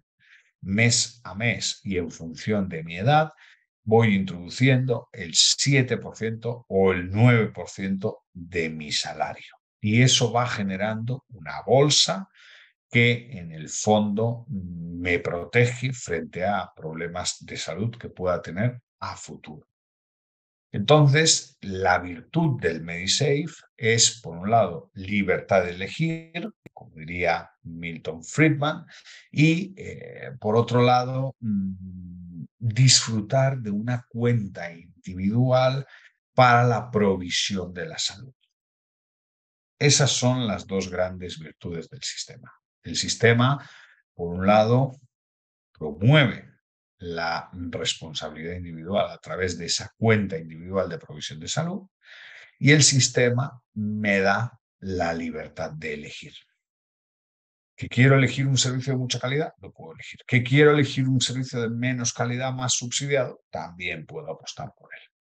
mes a mes y en función de mi edad voy introduciendo el siete por ciento o el nueve por ciento de mi salario. Y eso va generando una bolsa que en el fondo me protege frente a problemas de salud que pueda tener a futuro. Entonces, la virtud del MediSafe es, por un lado, libertad de elegir, como diría Milton Friedman, y, eh, por otro lado, mmm, disfrutar de una cuenta individual para la provisión de la salud. Esas son las dos grandes virtudes del sistema. El sistema, por un lado, promueve la responsabilidad individual a través de esa cuenta individual de provisión de salud y el sistema me da la libertad de elegir. ¿Que quiero elegir un servicio de mucha calidad? Lo puedo elegir. ¿Que quiero elegir un servicio de menos calidad, más subsidiado? También puedo apostar por él.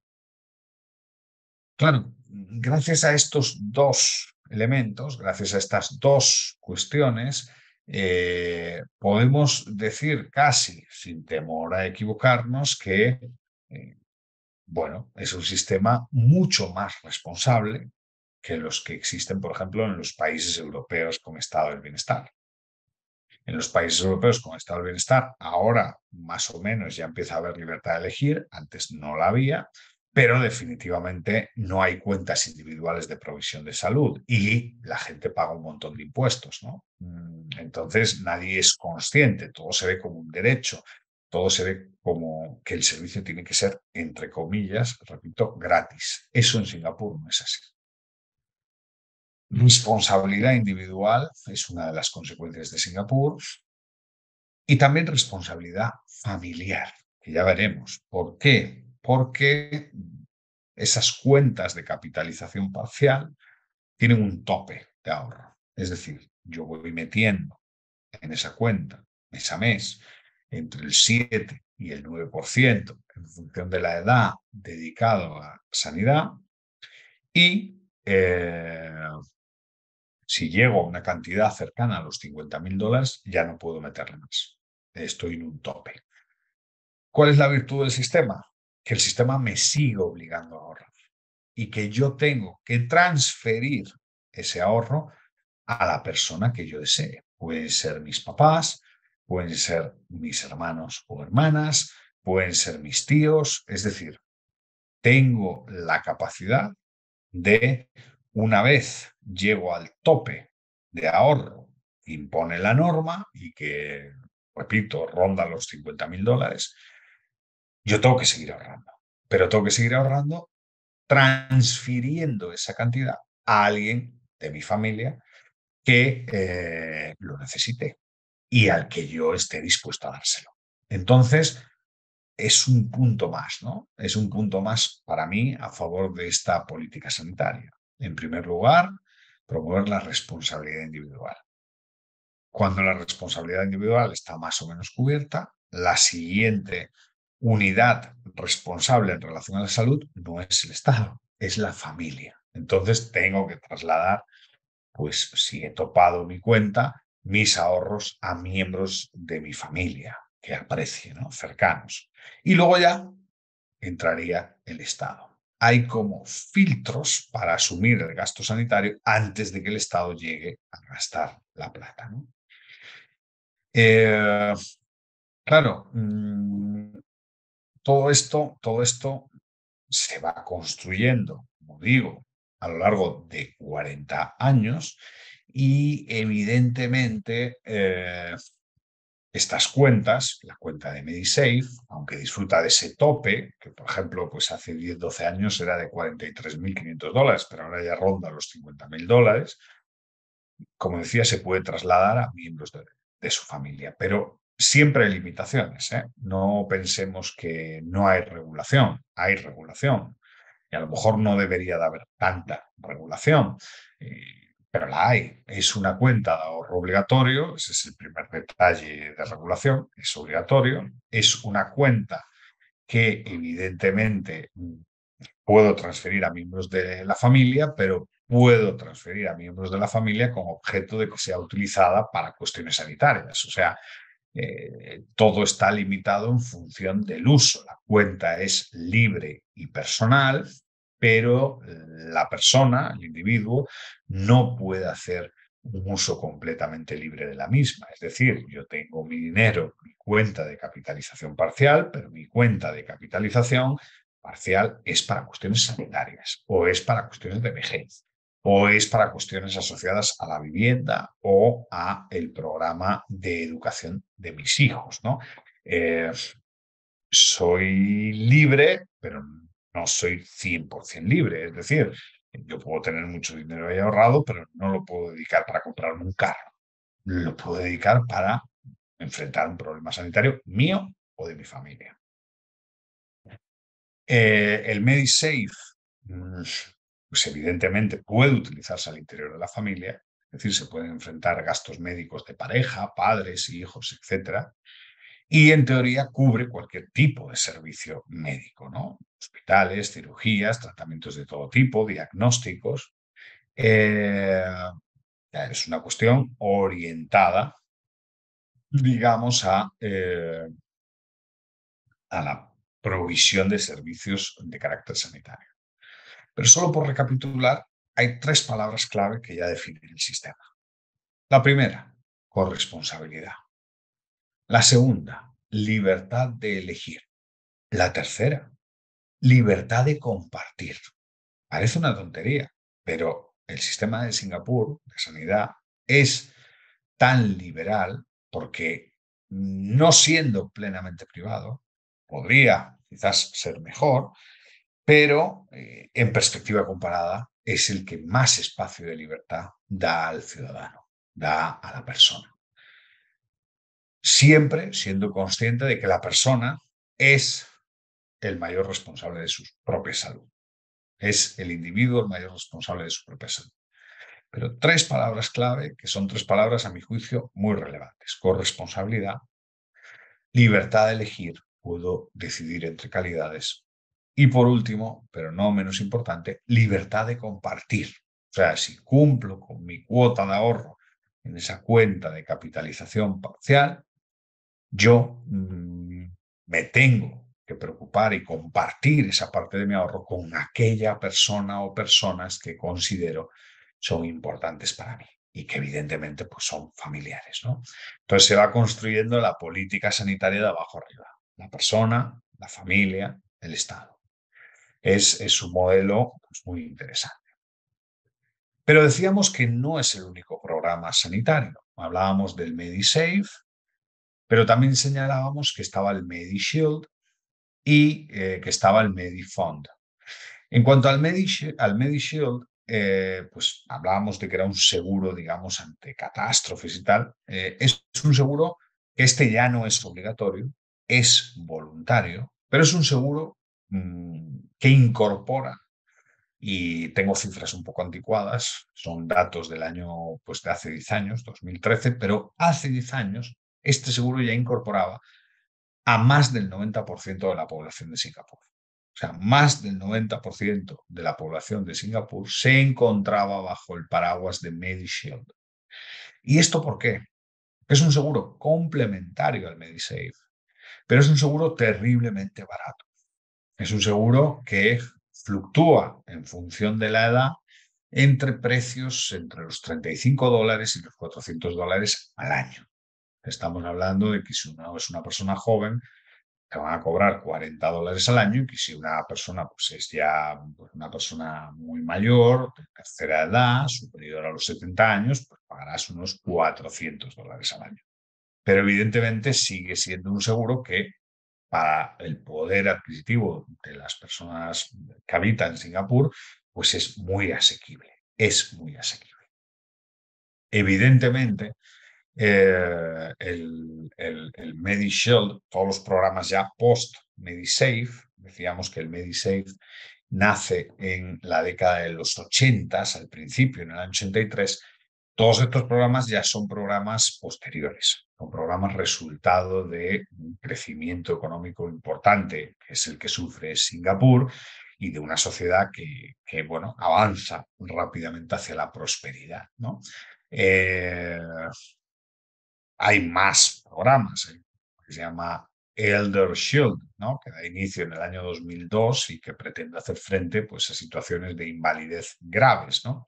Claro, gracias a estos dos elementos, gracias a estas dos cuestiones, eh, podemos decir casi sin temor a equivocarnos que, eh, bueno, es un sistema mucho más responsable que los que existen, por ejemplo, en los países europeos con estado del bienestar. En los países europeos con estado del bienestar, ahora más o menos ya empieza a haber libertad de elegir, antes no la había, pero definitivamente no hay cuentas individuales de provisión de salud y la gente paga un montón de impuestos, ¿no? Entonces nadie es consciente, todo se ve como un derecho, todo se ve como que el servicio tiene que ser, entre comillas, repito, gratis. Eso en Singapur no es así. Responsabilidad individual es una de las consecuencias de Singapur y también responsabilidad familiar, que ya veremos. ¿Por qué? Porque esas cuentas de capitalización parcial tienen un tope de ahorro. Es decir, yo voy metiendo en esa cuenta mes a mes entre el siete y el nueve por ciento en función de la edad dedicado a sanidad y eh, si llego a una cantidad cercana a los cincuenta mil dólares, ya no puedo meterle más. Estoy en un tope. ¿Cuál es la virtud del sistema? Que el sistema me sigue obligando a ahorrar y que yo tengo que transferir ese ahorro a la persona que yo desee. Pueden ser mis papás, pueden ser mis hermanos o hermanas, pueden ser mis tíos. Es decir, tengo la capacidad de, una vez llego al tope de ahorro que impone la norma y que, repito, ronda los cincuenta mil dólares, yo tengo que seguir ahorrando. Pero tengo que seguir ahorrando transfiriendo esa cantidad a alguien de mi familia que eh, lo necesite y al que yo esté dispuesto a dárselo. Entonces, es un punto más, ¿no? Es un punto más para mí a favor de esta política sanitaria. En primer lugar, promover la responsabilidad individual. Cuando la responsabilidad individual está más o menos cubierta, la siguiente unidad responsable en relación a la salud no es el Estado, es la familia. Entonces tengo que trasladar, pues si he topado mi cuenta, mis ahorros a miembros de mi familia que aprecie, ¿no? Cercanos. Y luego ya entraría el Estado. Hay como filtros para asumir el gasto sanitario antes de que el Estado llegue a gastar la plata, ¿no? Eh, claro, mmm, todo esto, todo esto se va construyendo, como digo, a lo largo de cuarenta años y evidentemente eh, estas cuentas, la cuenta de MediSafe, aunque disfruta de ese tope, que por ejemplo pues hace diez, doce años era de cuarenta y tres mil quinientos dólares, pero ahora ya ronda los cincuenta mil dólares, como decía, se puede trasladar a miembros de, de su familia, pero siempre hay limitaciones, ¿eh? No pensemos que no hay regulación, hay regulación y a lo mejor no debería de haber tanta regulación, eh, pero la hay. Es una cuenta de ahorro obligatorio, ese es el primer detalle de regulación, es obligatorio, es una cuenta que evidentemente puedo transferir a miembros de la familia, pero puedo transferir a miembros de la familia con objeto de que sea utilizada para cuestiones sanitarias. O sea, eh, todo está limitado en función del uso. La cuenta es libre y personal, pero la persona, el individuo, no puede hacer un uso completamente libre de la misma. Es decir, yo tengo mi dinero, mi cuenta de capitalización parcial, pero mi cuenta de capitalización parcial es para cuestiones sanitarias o es para cuestiones de vejez o es para cuestiones asociadas a la vivienda o a el programa de educación de mis hijos, ¿no? Eh, soy libre, pero no soy cien por ciento libre. Es decir, yo puedo tener mucho dinero ahí ahorrado, pero no lo puedo dedicar para comprarme un carro. Lo puedo dedicar para enfrentar un problema sanitario mío o de mi familia. Eh, el MediSafe, pues evidentemente puede utilizarse al interior de la familia, es decir, se pueden enfrentar gastos médicos de pareja, padres, hijos, etcétera. Y en teoría cubre cualquier tipo de servicio médico, ¿no? Hospitales, cirugías, tratamientos de todo tipo, diagnósticos. Eh, es una cuestión orientada, digamos, a, eh, a la provisión de servicios de carácter sanitario. Pero solo por recapitular, hay tres palabras clave que ya definen el sistema. La primera, corresponsabilidad. La segunda, libertad de elegir. La tercera, libertad de compartir. Parece una tontería, pero el sistema de Singapur de sanidad es tan liberal porque, no siendo plenamente privado, podría quizás ser mejor, pero eh, en perspectiva comparada es el que más espacio de libertad da al ciudadano, da a la persona. Siempre siendo consciente de que la persona es el mayor responsable de su propia salud. Es el individuo el mayor responsable de su propia salud. Pero tres palabras clave, que son tres palabras, a mi juicio, muy relevantes. Corresponsabilidad, libertad de elegir, puedo decidir entre calidades. Y por último, pero no menos importante, libertad de compartir. O sea, si cumplo con mi cuota de ahorro en esa cuenta de capitalización parcial, yo mmm, me tengo que preocupar y compartir esa parte de mi ahorro con aquella persona o personas que considero son importantes para mí y que evidentemente pues, son familiares, ¿no? Entonces se va construyendo la política sanitaria de abajo arriba. La persona, la familia, el Estado. Es, es un modelo pues, muy interesante. Pero decíamos que no es el único programa sanitario. Hablábamos del MediSafe, pero también señalábamos que estaba el MediShield y eh, que estaba el MediFund. En cuanto al, Medi al MediShield, eh, pues hablábamos de que era un seguro, digamos, ante catástrofes y tal. Eh, es un seguro que este ya no es obligatorio, es voluntario, pero es un seguro mmm, que incorpora, y tengo cifras un poco anticuadas, son datos del año, pues de hace diez años, dos mil trece, pero hace diez años este seguro ya incorporaba a más del noventa por ciento de la población de Singapur. O sea, más del noventa por ciento de la población de Singapur se encontraba bajo el paraguas de MediShield. ¿Y esto por qué? Es un seguro complementario al MediSafe, pero es un seguro terriblemente barato. Es un seguro que fluctúa en función de la edad entre precios entre los treinta y cinco dólares y los cuatrocientos dólares al año. Estamos hablando de que si uno es una persona joven, te van a cobrar cuarenta dólares al año y que si una persona pues, es ya pues, una persona muy mayor, de tercera edad, superior a los setenta años, pues pagarás unos cuatrocientos dólares al año. Pero evidentemente sigue siendo un seguro que para el poder adquisitivo de las personas que habitan en Singapur, pues es muy asequible, es muy asequible. Evidentemente, eh, el, el, el MediShield, todos los programas ya post-MediSafe, decíamos que el MediSafe nace en la década de los ochenta, al principio, en el año ochenta y tres, todos estos programas ya son programas posteriores, son programas resultado de un crecimiento económico importante, que es el que sufre Singapur, y de una sociedad que, que bueno, avanza rápidamente hacia la prosperidad, ¿no? Eh, hay más programas, ¿eh? Que se llama Elder Shield, ¿no? Que da inicio en el año dos mil dos y que pretende hacer frente pues, a situaciones de invalidez graves, ¿no?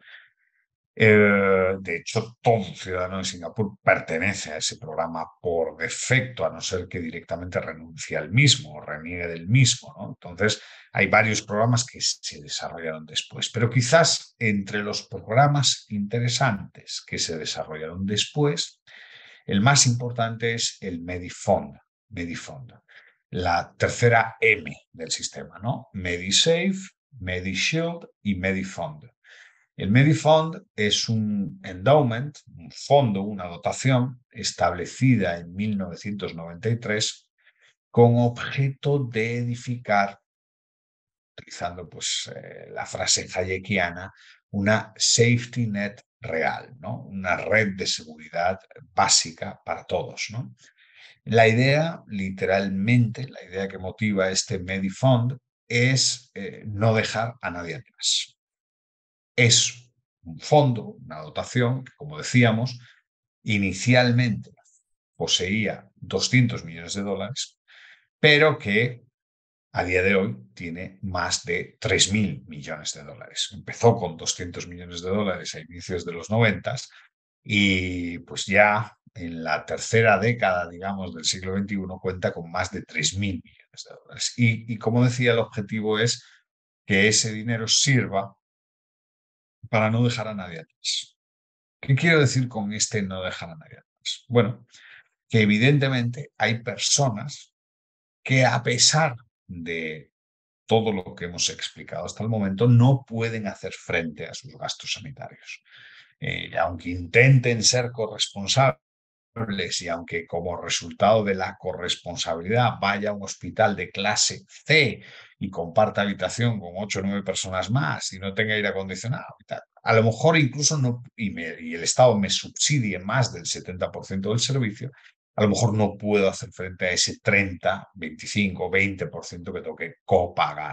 Eh, de hecho, todo ciudadano de Singapur pertenece a ese programa por defecto, a no ser que directamente renuncie al mismo o reniegue del mismo, ¿no? Entonces, hay varios programas que se desarrollaron después, pero quizás entre los programas interesantes que se desarrollaron después, el más importante es el MediFund, MediFund, la tercera M del sistema, ¿no? MediSafe, MediShield y MediFund. El Medifund es un endowment, un fondo, una dotación establecida en mil novecientos noventa y tres con objeto de edificar, utilizando pues, eh, la frase hayekiana, una safety net real, ¿no? Una red de seguridad básica para todos, ¿no? La idea, literalmente, la idea que motiva este Medifund es eh, no dejar a nadie atrás. Es un fondo, una dotación que, como decíamos, inicialmente poseía doscientos millones de dólares, pero que a día de hoy tiene más de tres mil millones de dólares. Empezó con doscientos millones de dólares a inicios de los noventa y pues ya en la tercera década, digamos, del siglo veintiuno cuenta con más de tres mil millones de dólares. Y, y como decía, el objetivo es que ese dinero sirva para no dejar a nadie atrás. ¿Qué quiero decir con este no dejar a nadie atrás? Bueno, que evidentemente hay personas que a pesar de todo lo que hemos explicado hasta el momento, no pueden hacer frente a sus gastos sanitarios. Eh, aunque intenten ser corresponsables y aunque como resultado de la corresponsabilidad vaya a un hospital de clase C y comparta habitación con ocho o nueve personas más y no tenga aire acondicionado y tal, a lo mejor incluso no, y, me, y el Estado me subsidie más del setenta por ciento del servicio, a lo mejor no puedo hacer frente a ese treinta, veinticinco, veinte por ciento que tengo que copagar.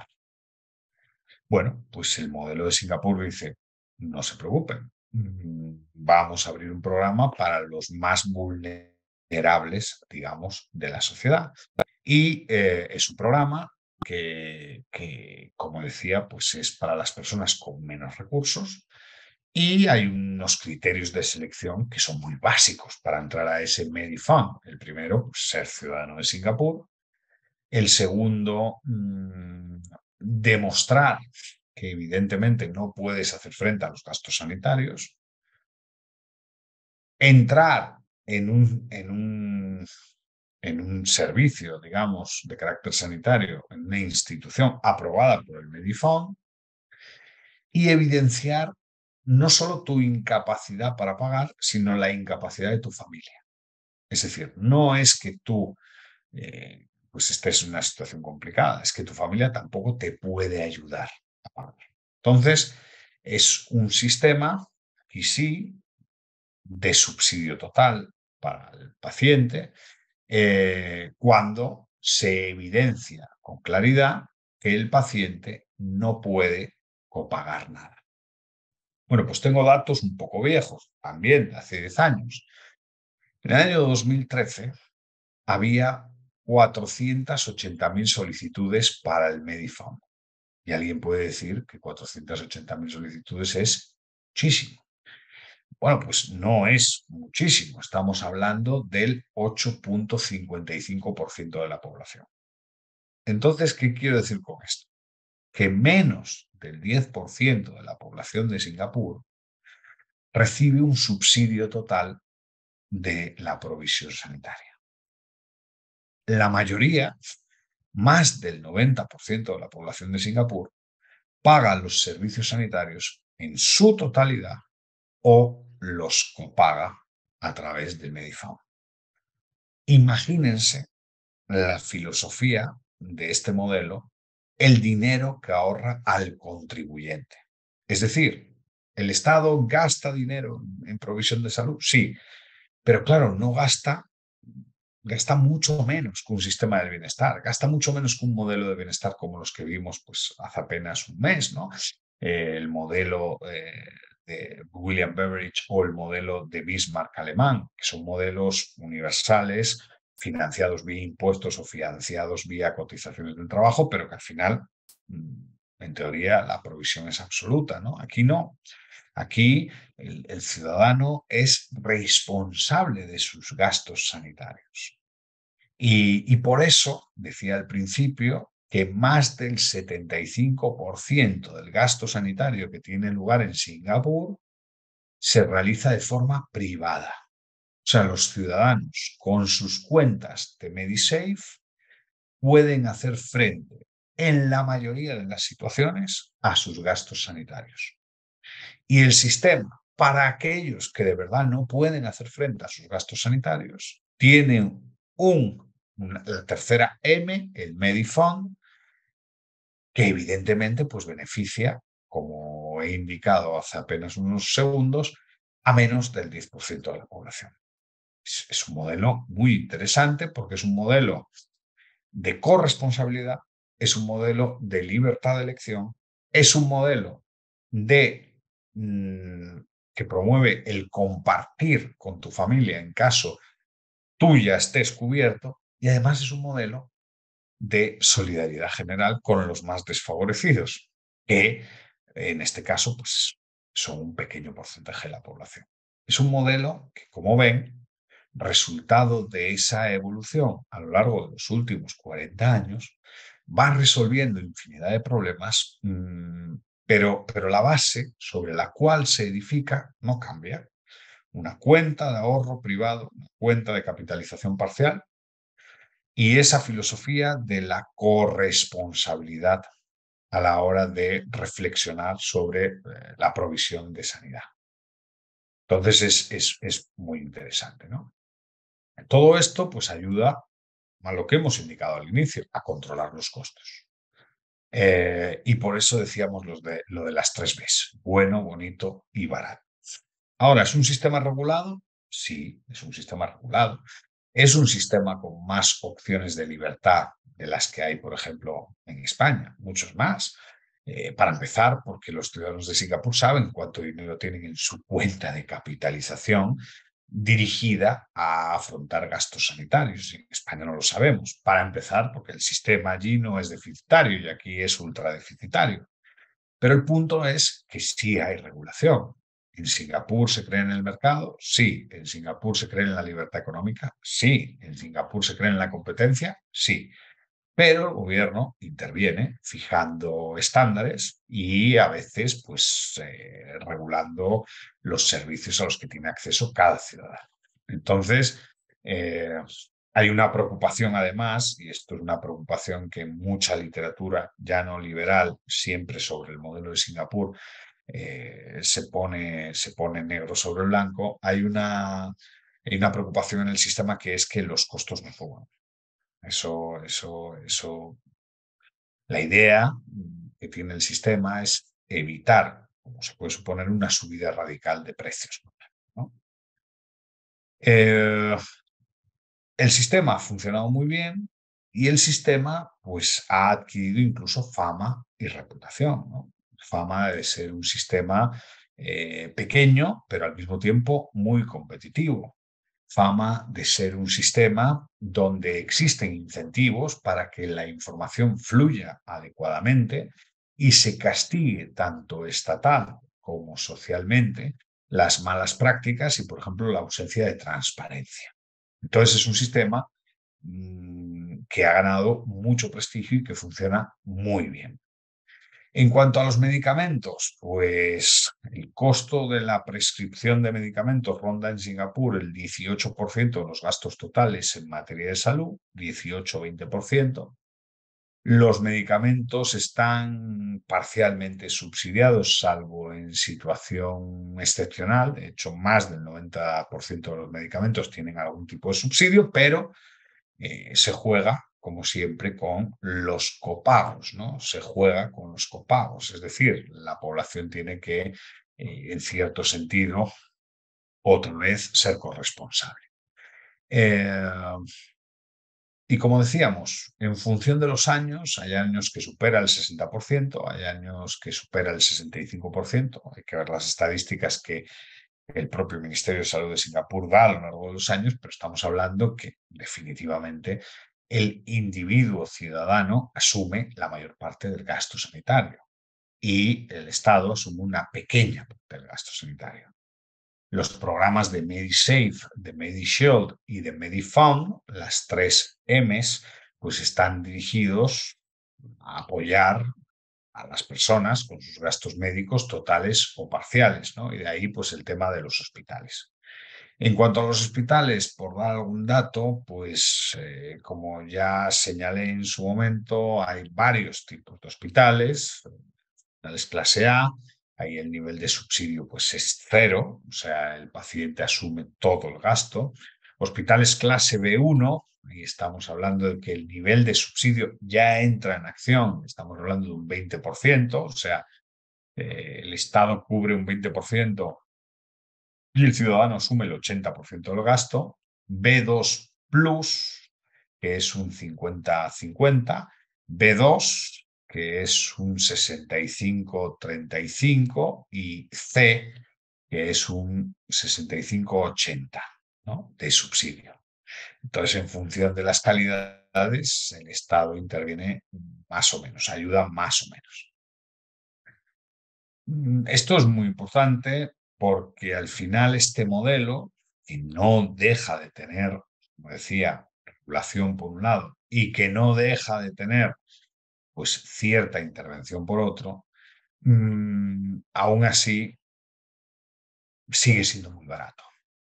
Bueno, pues el modelo de Singapur dice, no se preocupen, vamos a abrir un programa para los más vulnerables, digamos, de la sociedad. Y eh, es un programa que, que, como decía, pues es para las personas con menos recursos y hay unos criterios de selección que son muy básicos para entrar a ese Medifund. El primero, pues, ser ciudadano de Singapur. El segundo, mmm, demostrar que evidentemente no puedes hacer frente a los gastos sanitarios. Entrar en un, en un, en un servicio, digamos, de carácter sanitario, en una institución aprobada por el Medifund y evidenciar no solo tu incapacidad para pagar, sino la incapacidad de tu familia. Es decir, no es que tú eh, pues estés en una situación complicada, es que tu familia tampoco te puede ayudar a pagar. Entonces, es un sistema, y sí, de subsidio total para el paciente eh, cuando se evidencia con claridad que el paciente no puede copagar nada. Bueno, pues tengo datos un poco viejos, también de hace diez años. En el año dos mil trece había cuatrocientas ochenta mil solicitudes para el Medifund. Y alguien puede decir que cuatrocientas ochenta mil solicitudes es muchísimo. Bueno, pues no es muchísimo. Estamos hablando del ocho punto cincuenta y cinco por ciento de la población. Entonces, ¿qué quiero decir con esto? Que menos del diez por ciento de la población de Singapur recibe un subsidio total de la provisión sanitaria. La mayoría, más del noventa por ciento de la población de Singapur, paga los servicios sanitarios en su totalidad o los copaga a través del Medifund. Imagínense la filosofía de este modelo, el dinero que ahorra al contribuyente. Es decir, ¿el Estado gasta dinero en provisión de salud? Sí, pero claro, no gasta, gasta mucho menos que un sistema de bienestar, gasta mucho menos que un modelo de bienestar como los que vimos pues, hace apenas un mes, ¿no? Eh, el modelo eh, de William Beveridge o el modelo de Bismarck alemán, que son modelos universales, financiados vía impuestos o financiados vía cotizaciones del trabajo, pero que al final, en teoría, la provisión es absoluta, ¿no? Aquí no. Aquí el, el ciudadano es responsable de sus gastos sanitarios. Y, y por eso, decía al principio, que más del setenta y cinco por ciento del gasto sanitario que tiene lugar en Singapur se realiza de forma privada. O sea, los ciudadanos con sus cuentas de MediSafe pueden hacer frente, en la mayoría de las situaciones, a sus gastos sanitarios. Y el sistema, para aquellos que de verdad no pueden hacer frente a sus gastos sanitarios, tiene un, una, la tercera M, el Medifund, que evidentemente pues, beneficia, como he indicado hace apenas unos segundos, a menos del diez por ciento de la población. Es, es un modelo muy interesante porque es un modelo de corresponsabilidad, es un modelo de libertad de elección, es un modelo de mmm, que promueve el compartir con tu familia en caso tú ya estés cubierto, y además es un modelo de solidaridad general con los más desfavorecidos, que en este caso pues, son un pequeño porcentaje de la población. Es un modelo que, como ven, resultado de esa evolución a lo largo de los últimos cuarenta años, va resolviendo infinidad de problemas, mmm, pero, pero la base sobre la cual se edifica no cambia. Una cuenta de ahorro privado, una cuenta de capitalización parcial, y esa filosofía de la corresponsabilidad a la hora de reflexionar sobre eh, la provisión de sanidad. Entonces es, es, es muy interesante, ¿no? Todo esto pues ayuda a lo que hemos indicado al inicio, a controlar los costos. Eh, y por eso decíamos los de, lo de las tres Bs, bueno, bonito y barato. Ahora, ¿es un sistema regulado? Sí, es un sistema regulado. Es un sistema con más opciones de libertad de las que hay, por ejemplo, en España, muchos más. Eh, para empezar, porque los ciudadanos de Singapur saben cuánto dinero tienen en su cuenta de capitalización dirigida a afrontar gastos sanitarios. En España no lo sabemos. Para empezar, porque el sistema allí no es deficitario y aquí es ultradeficitario. Pero el punto es que sí hay regulación. ¿En Singapur se cree en el mercado? Sí. ¿En Singapur se cree en la libertad económica? Sí. ¿En Singapur se cree en la competencia? Sí. Pero el gobierno interviene fijando estándares y a veces pues eh, regulando los servicios a los que tiene acceso cada ciudadano. Entonces, eh, hay una preocupación además, y esto es una preocupación que mucha literatura ya no liberal, siempre sobre el modelo de Singapur, eh, se pone, se pone negro sobre blanco, hay una, hay una preocupación en el sistema que es que los costos no suban. Eso, eso, eso. La idea que tiene el sistema es evitar, como se puede suponer, una subida radical de precios, ¿no? Eh, el sistema ha funcionado muy bien y el sistema pues, ha adquirido incluso fama y reputación, ¿no? Fama de ser un sistema eh, pequeño, pero al mismo tiempo muy competitivo. Fama de ser un sistema donde existen incentivos para que la información fluya adecuadamente y se castigue tanto estatal como socialmente las malas prácticas y, por ejemplo, la ausencia de transparencia. Entonces es un sistema mmm, que ha ganado mucho prestigio y que funciona muy bien. En cuanto a los medicamentos, pues el costo de la prescripción de medicamentos ronda en Singapur el dieciocho por ciento de los gastos totales en materia de salud, dieciocho-veinte por ciento. Los medicamentos están parcialmente subsidiados, salvo en situación excepcional. De hecho, más del noventa por ciento de los medicamentos tienen algún tipo de subsidio, pero eh, se juega, como siempre, con los copagos, ¿no? Se juega con los copagos, es decir, la población tiene que, eh, en cierto sentido, otra vez ser corresponsable. Eh, y como decíamos, en función de los años, hay años que supera el sesenta por ciento, hay años que supera el sesenta y cinco por ciento, hay que ver las estadísticas que el propio Ministerio de Salud de Singapur da a lo largo de los años, pero estamos hablando que definitivamente el individuo ciudadano asume la mayor parte del gasto sanitario y el Estado asume una pequeña parte del gasto sanitario. Los programas de MediSafe, de MediShield y de MediFund, las tres Ms, pues están dirigidos a apoyar a las personas con sus gastos médicos totales o parciales, ¿no? Y de ahí pues el tema de los hospitales. En cuanto a los hospitales, por dar algún dato, pues eh, como ya señalé en su momento, hay varios tipos de hospitales, hospitales clase A, ahí el nivel de subsidio pues, es cero, o sea, el paciente asume todo el gasto. Hospitales clase B uno, ahí estamos hablando de que el nivel de subsidio ya entra en acción, estamos hablando de un veinte por ciento, o sea, eh, el Estado cubre un veinte por ciento y el ciudadano asume el ochenta por ciento del gasto. B dos Plus, que es un cincuenta cincuenta. B dos, que es un sesenta y cinco treinta y cinco. Y C, que es un sesenta y cinco ochenta, ¿no? De subsidio. Entonces, en función de las calidades, el Estado interviene más o menos, ayuda más o menos. Esto es muy importante porque al final este modelo, que no deja de tener, como decía, regulación por un lado y que no deja de tener pues cierta intervención por otro, mmm, aún así sigue siendo muy barato.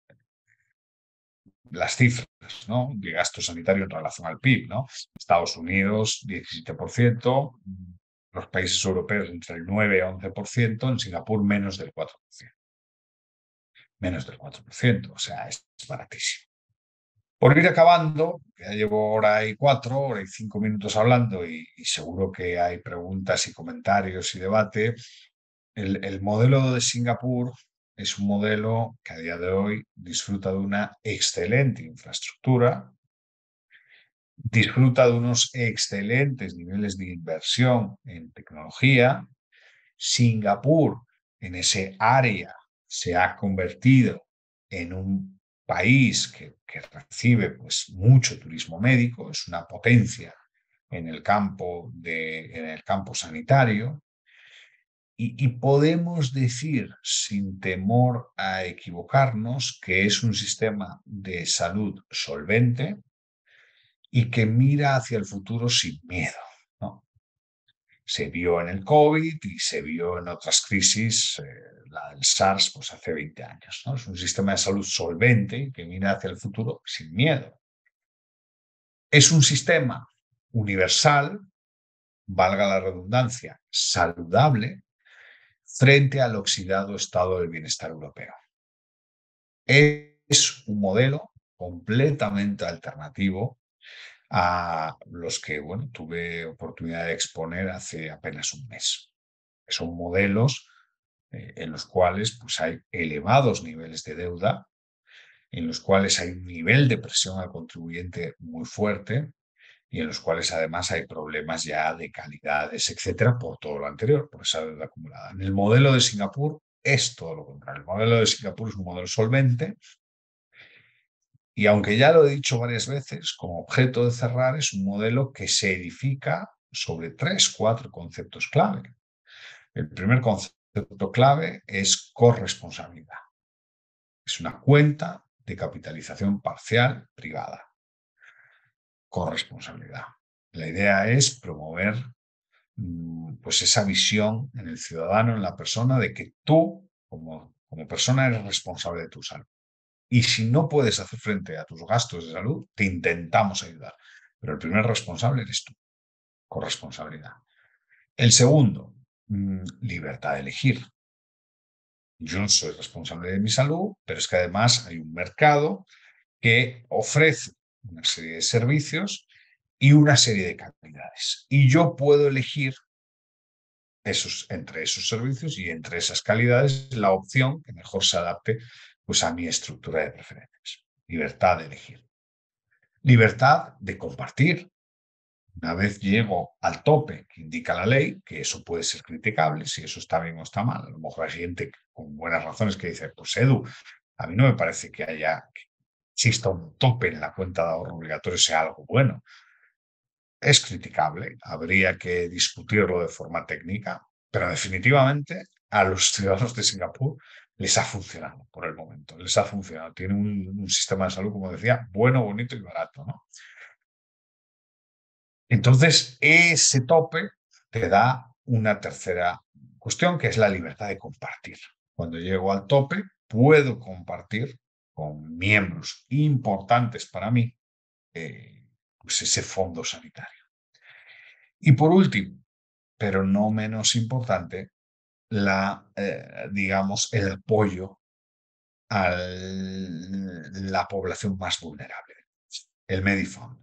Las cifras, ¿no?, de gasto sanitario en relación al P I B, ¿no? Estados Unidos, diecisiete por ciento, los países europeos entre el nueve y once por ciento, en Singapur menos del cuatro por ciento. Menos del cuatro por ciento, o sea, es baratísimo. Por ir acabando, ya llevo hora y cuatro, hora y cinco minutos hablando y, y seguro que hay preguntas y comentarios y debate. El, el modelo de Singapur es un modelo que a día de hoy disfruta de una excelente infraestructura, disfruta de unos excelentes niveles de inversión en tecnología. Singapur, en ese área, se ha convertido en un país que, que recibe pues, mucho turismo médico, es una potencia en el campo, de, en el campo sanitario. Y, y podemos decir, sin temor a equivocarnos, que es un sistema de salud solvente y que mira hacia el futuro sin miedo, ¿no? Se vio en el COVID y se vio en otras crisis, eh, la del SARS, pues hace veinte años, ¿no? Es un sistema de salud solvente que mira hacia el futuro sin miedo. Es un sistema universal, valga la redundancia, saludable, frente al oxidado estado del bienestar europeo. Es un modelo completamente alternativo a los que, bueno, tuve oportunidad de exponer hace apenas un mes. Son modelos eh, en los cuales pues, hay elevados niveles de deuda, en los cuales hay un nivel de presión al contribuyente muy fuerte y en los cuales además hay problemas ya de calidades, etcétera, por todo lo anterior, por esa deuda acumulada. En el modelo de Singapur es todo lo contrario. El modelo de Singapur es un modelo solvente y, aunque ya lo he dicho varias veces, como objeto de cerrar, es un modelo que se edifica sobre tres, cuatro conceptos clave. El primer concepto clave es corresponsabilidad. Es una cuenta de capitalización parcial privada. Corresponsabilidad. La idea es promover pues, esa visión en el ciudadano, en la persona, de que tú, como, como persona, eres responsable de tu salud. Y si no puedes hacer frente a tus gastos de salud, te intentamos ayudar. Pero el primer responsable eres tú. Corresponsabilidad. El segundo, libertad de elegir. Yo no soy responsable de mi salud, pero es que además hay un mercado que ofrece una serie de servicios y una serie de calidades. Y yo puedo elegir esos, entre esos servicios y entre esas calidades la opción que mejor se adapte pues, a mi estructura de preferencias. Libertad de elegir. Libertad de compartir. Una vez llego al tope que indica la ley, que eso puede ser criticable, si eso está bien o está mal. A lo mejor hay gente con buenas razones que dice, pues Edu, a mí no me parece que haya, que exista un tope en la cuenta de ahorro obligatorio, sea algo bueno. Es criticable, habría que discutirlo de forma técnica, pero definitivamente a los ciudadanos de Singapur les ha funcionado por el momento, les ha funcionado. Tienen un, un sistema de salud, como decía, bueno, bonito y barato, ¿no? Entonces, ese tope te da una tercera cuestión, que es la libertad de compartir. Cuando llego al tope, puedo compartir con miembros importantes para mí eh, pues ese fondo sanitario. Y por último, pero no menos importante, la, eh, digamos, el apoyo a la población más vulnerable, el Medifund.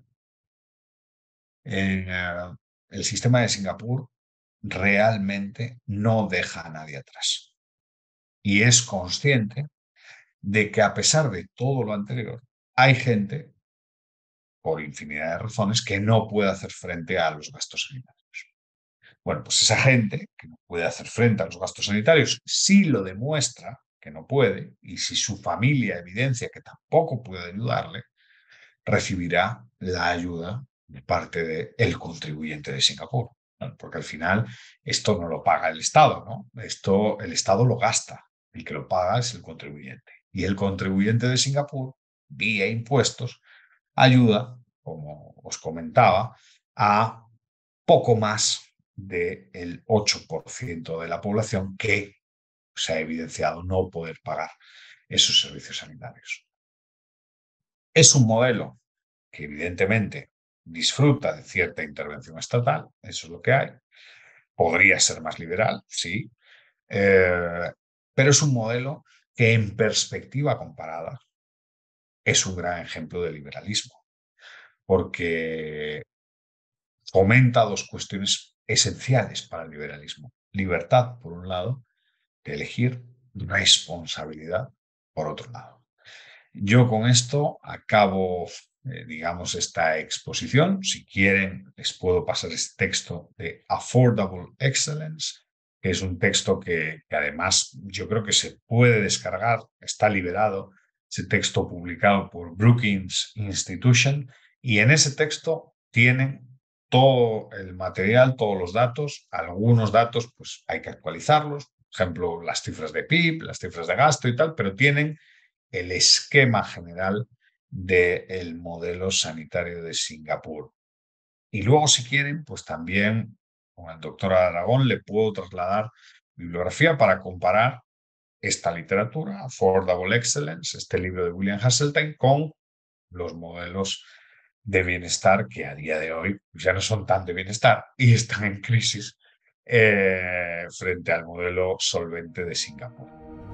En, eh, el sistema de Singapur realmente no deja a nadie atrás y es consciente de que a pesar de todo lo anterior, hay gente, por infinidad de razones, que no puede hacer frente a los gastos sanitarios. Bueno, pues esa gente que no puede hacer frente a los gastos sanitarios, si lo demuestra que no puede, y si su familia evidencia que tampoco puede ayudarle, recibirá la ayuda de parte del contribuyente de Singapur. ¿No? Porque al final esto no lo paga el Estado, ¿no? Esto el Estado lo gasta, el que lo paga es el contribuyente. Y el contribuyente de Singapur, vía impuestos, ayuda, como os comentaba, a poco más del ocho por ciento de la población que se ha evidenciado no poder pagar esos servicios sanitarios. Es un modelo que evidentemente disfruta de cierta intervención estatal, eso es lo que hay. Podría ser más liberal, sí, eh, pero es un modelo que en perspectiva comparada es un gran ejemplo de liberalismo, porque fomenta dos cuestiones esenciales para el liberalismo. Libertad, por un lado, de elegir, responsabilidad, por otro lado. Yo con esto acabo, eh, digamos, esta exposición. Si quieren, les puedo pasar este texto de Affordable Excellence, que es un texto que, que además yo creo que se puede descargar, está liberado, ese texto publicado por Brookings Institution, y en ese texto tienen todo el material, todos los datos, algunos datos pues hay que actualizarlos, por ejemplo, las cifras de P I B, las cifras de gasto y tal, pero tienen el esquema general del modelo sanitario de Singapur. Y luego, si quieren, pues también con el doctor Aragón le puedo trasladar bibliografía para comparar esta literatura, Affordable Excellence, este libro de William Hasseltine, con los modelos de bienestar que a día de hoy ya no son tan de bienestar y están en crisis eh, frente al modelo solvente de Singapur.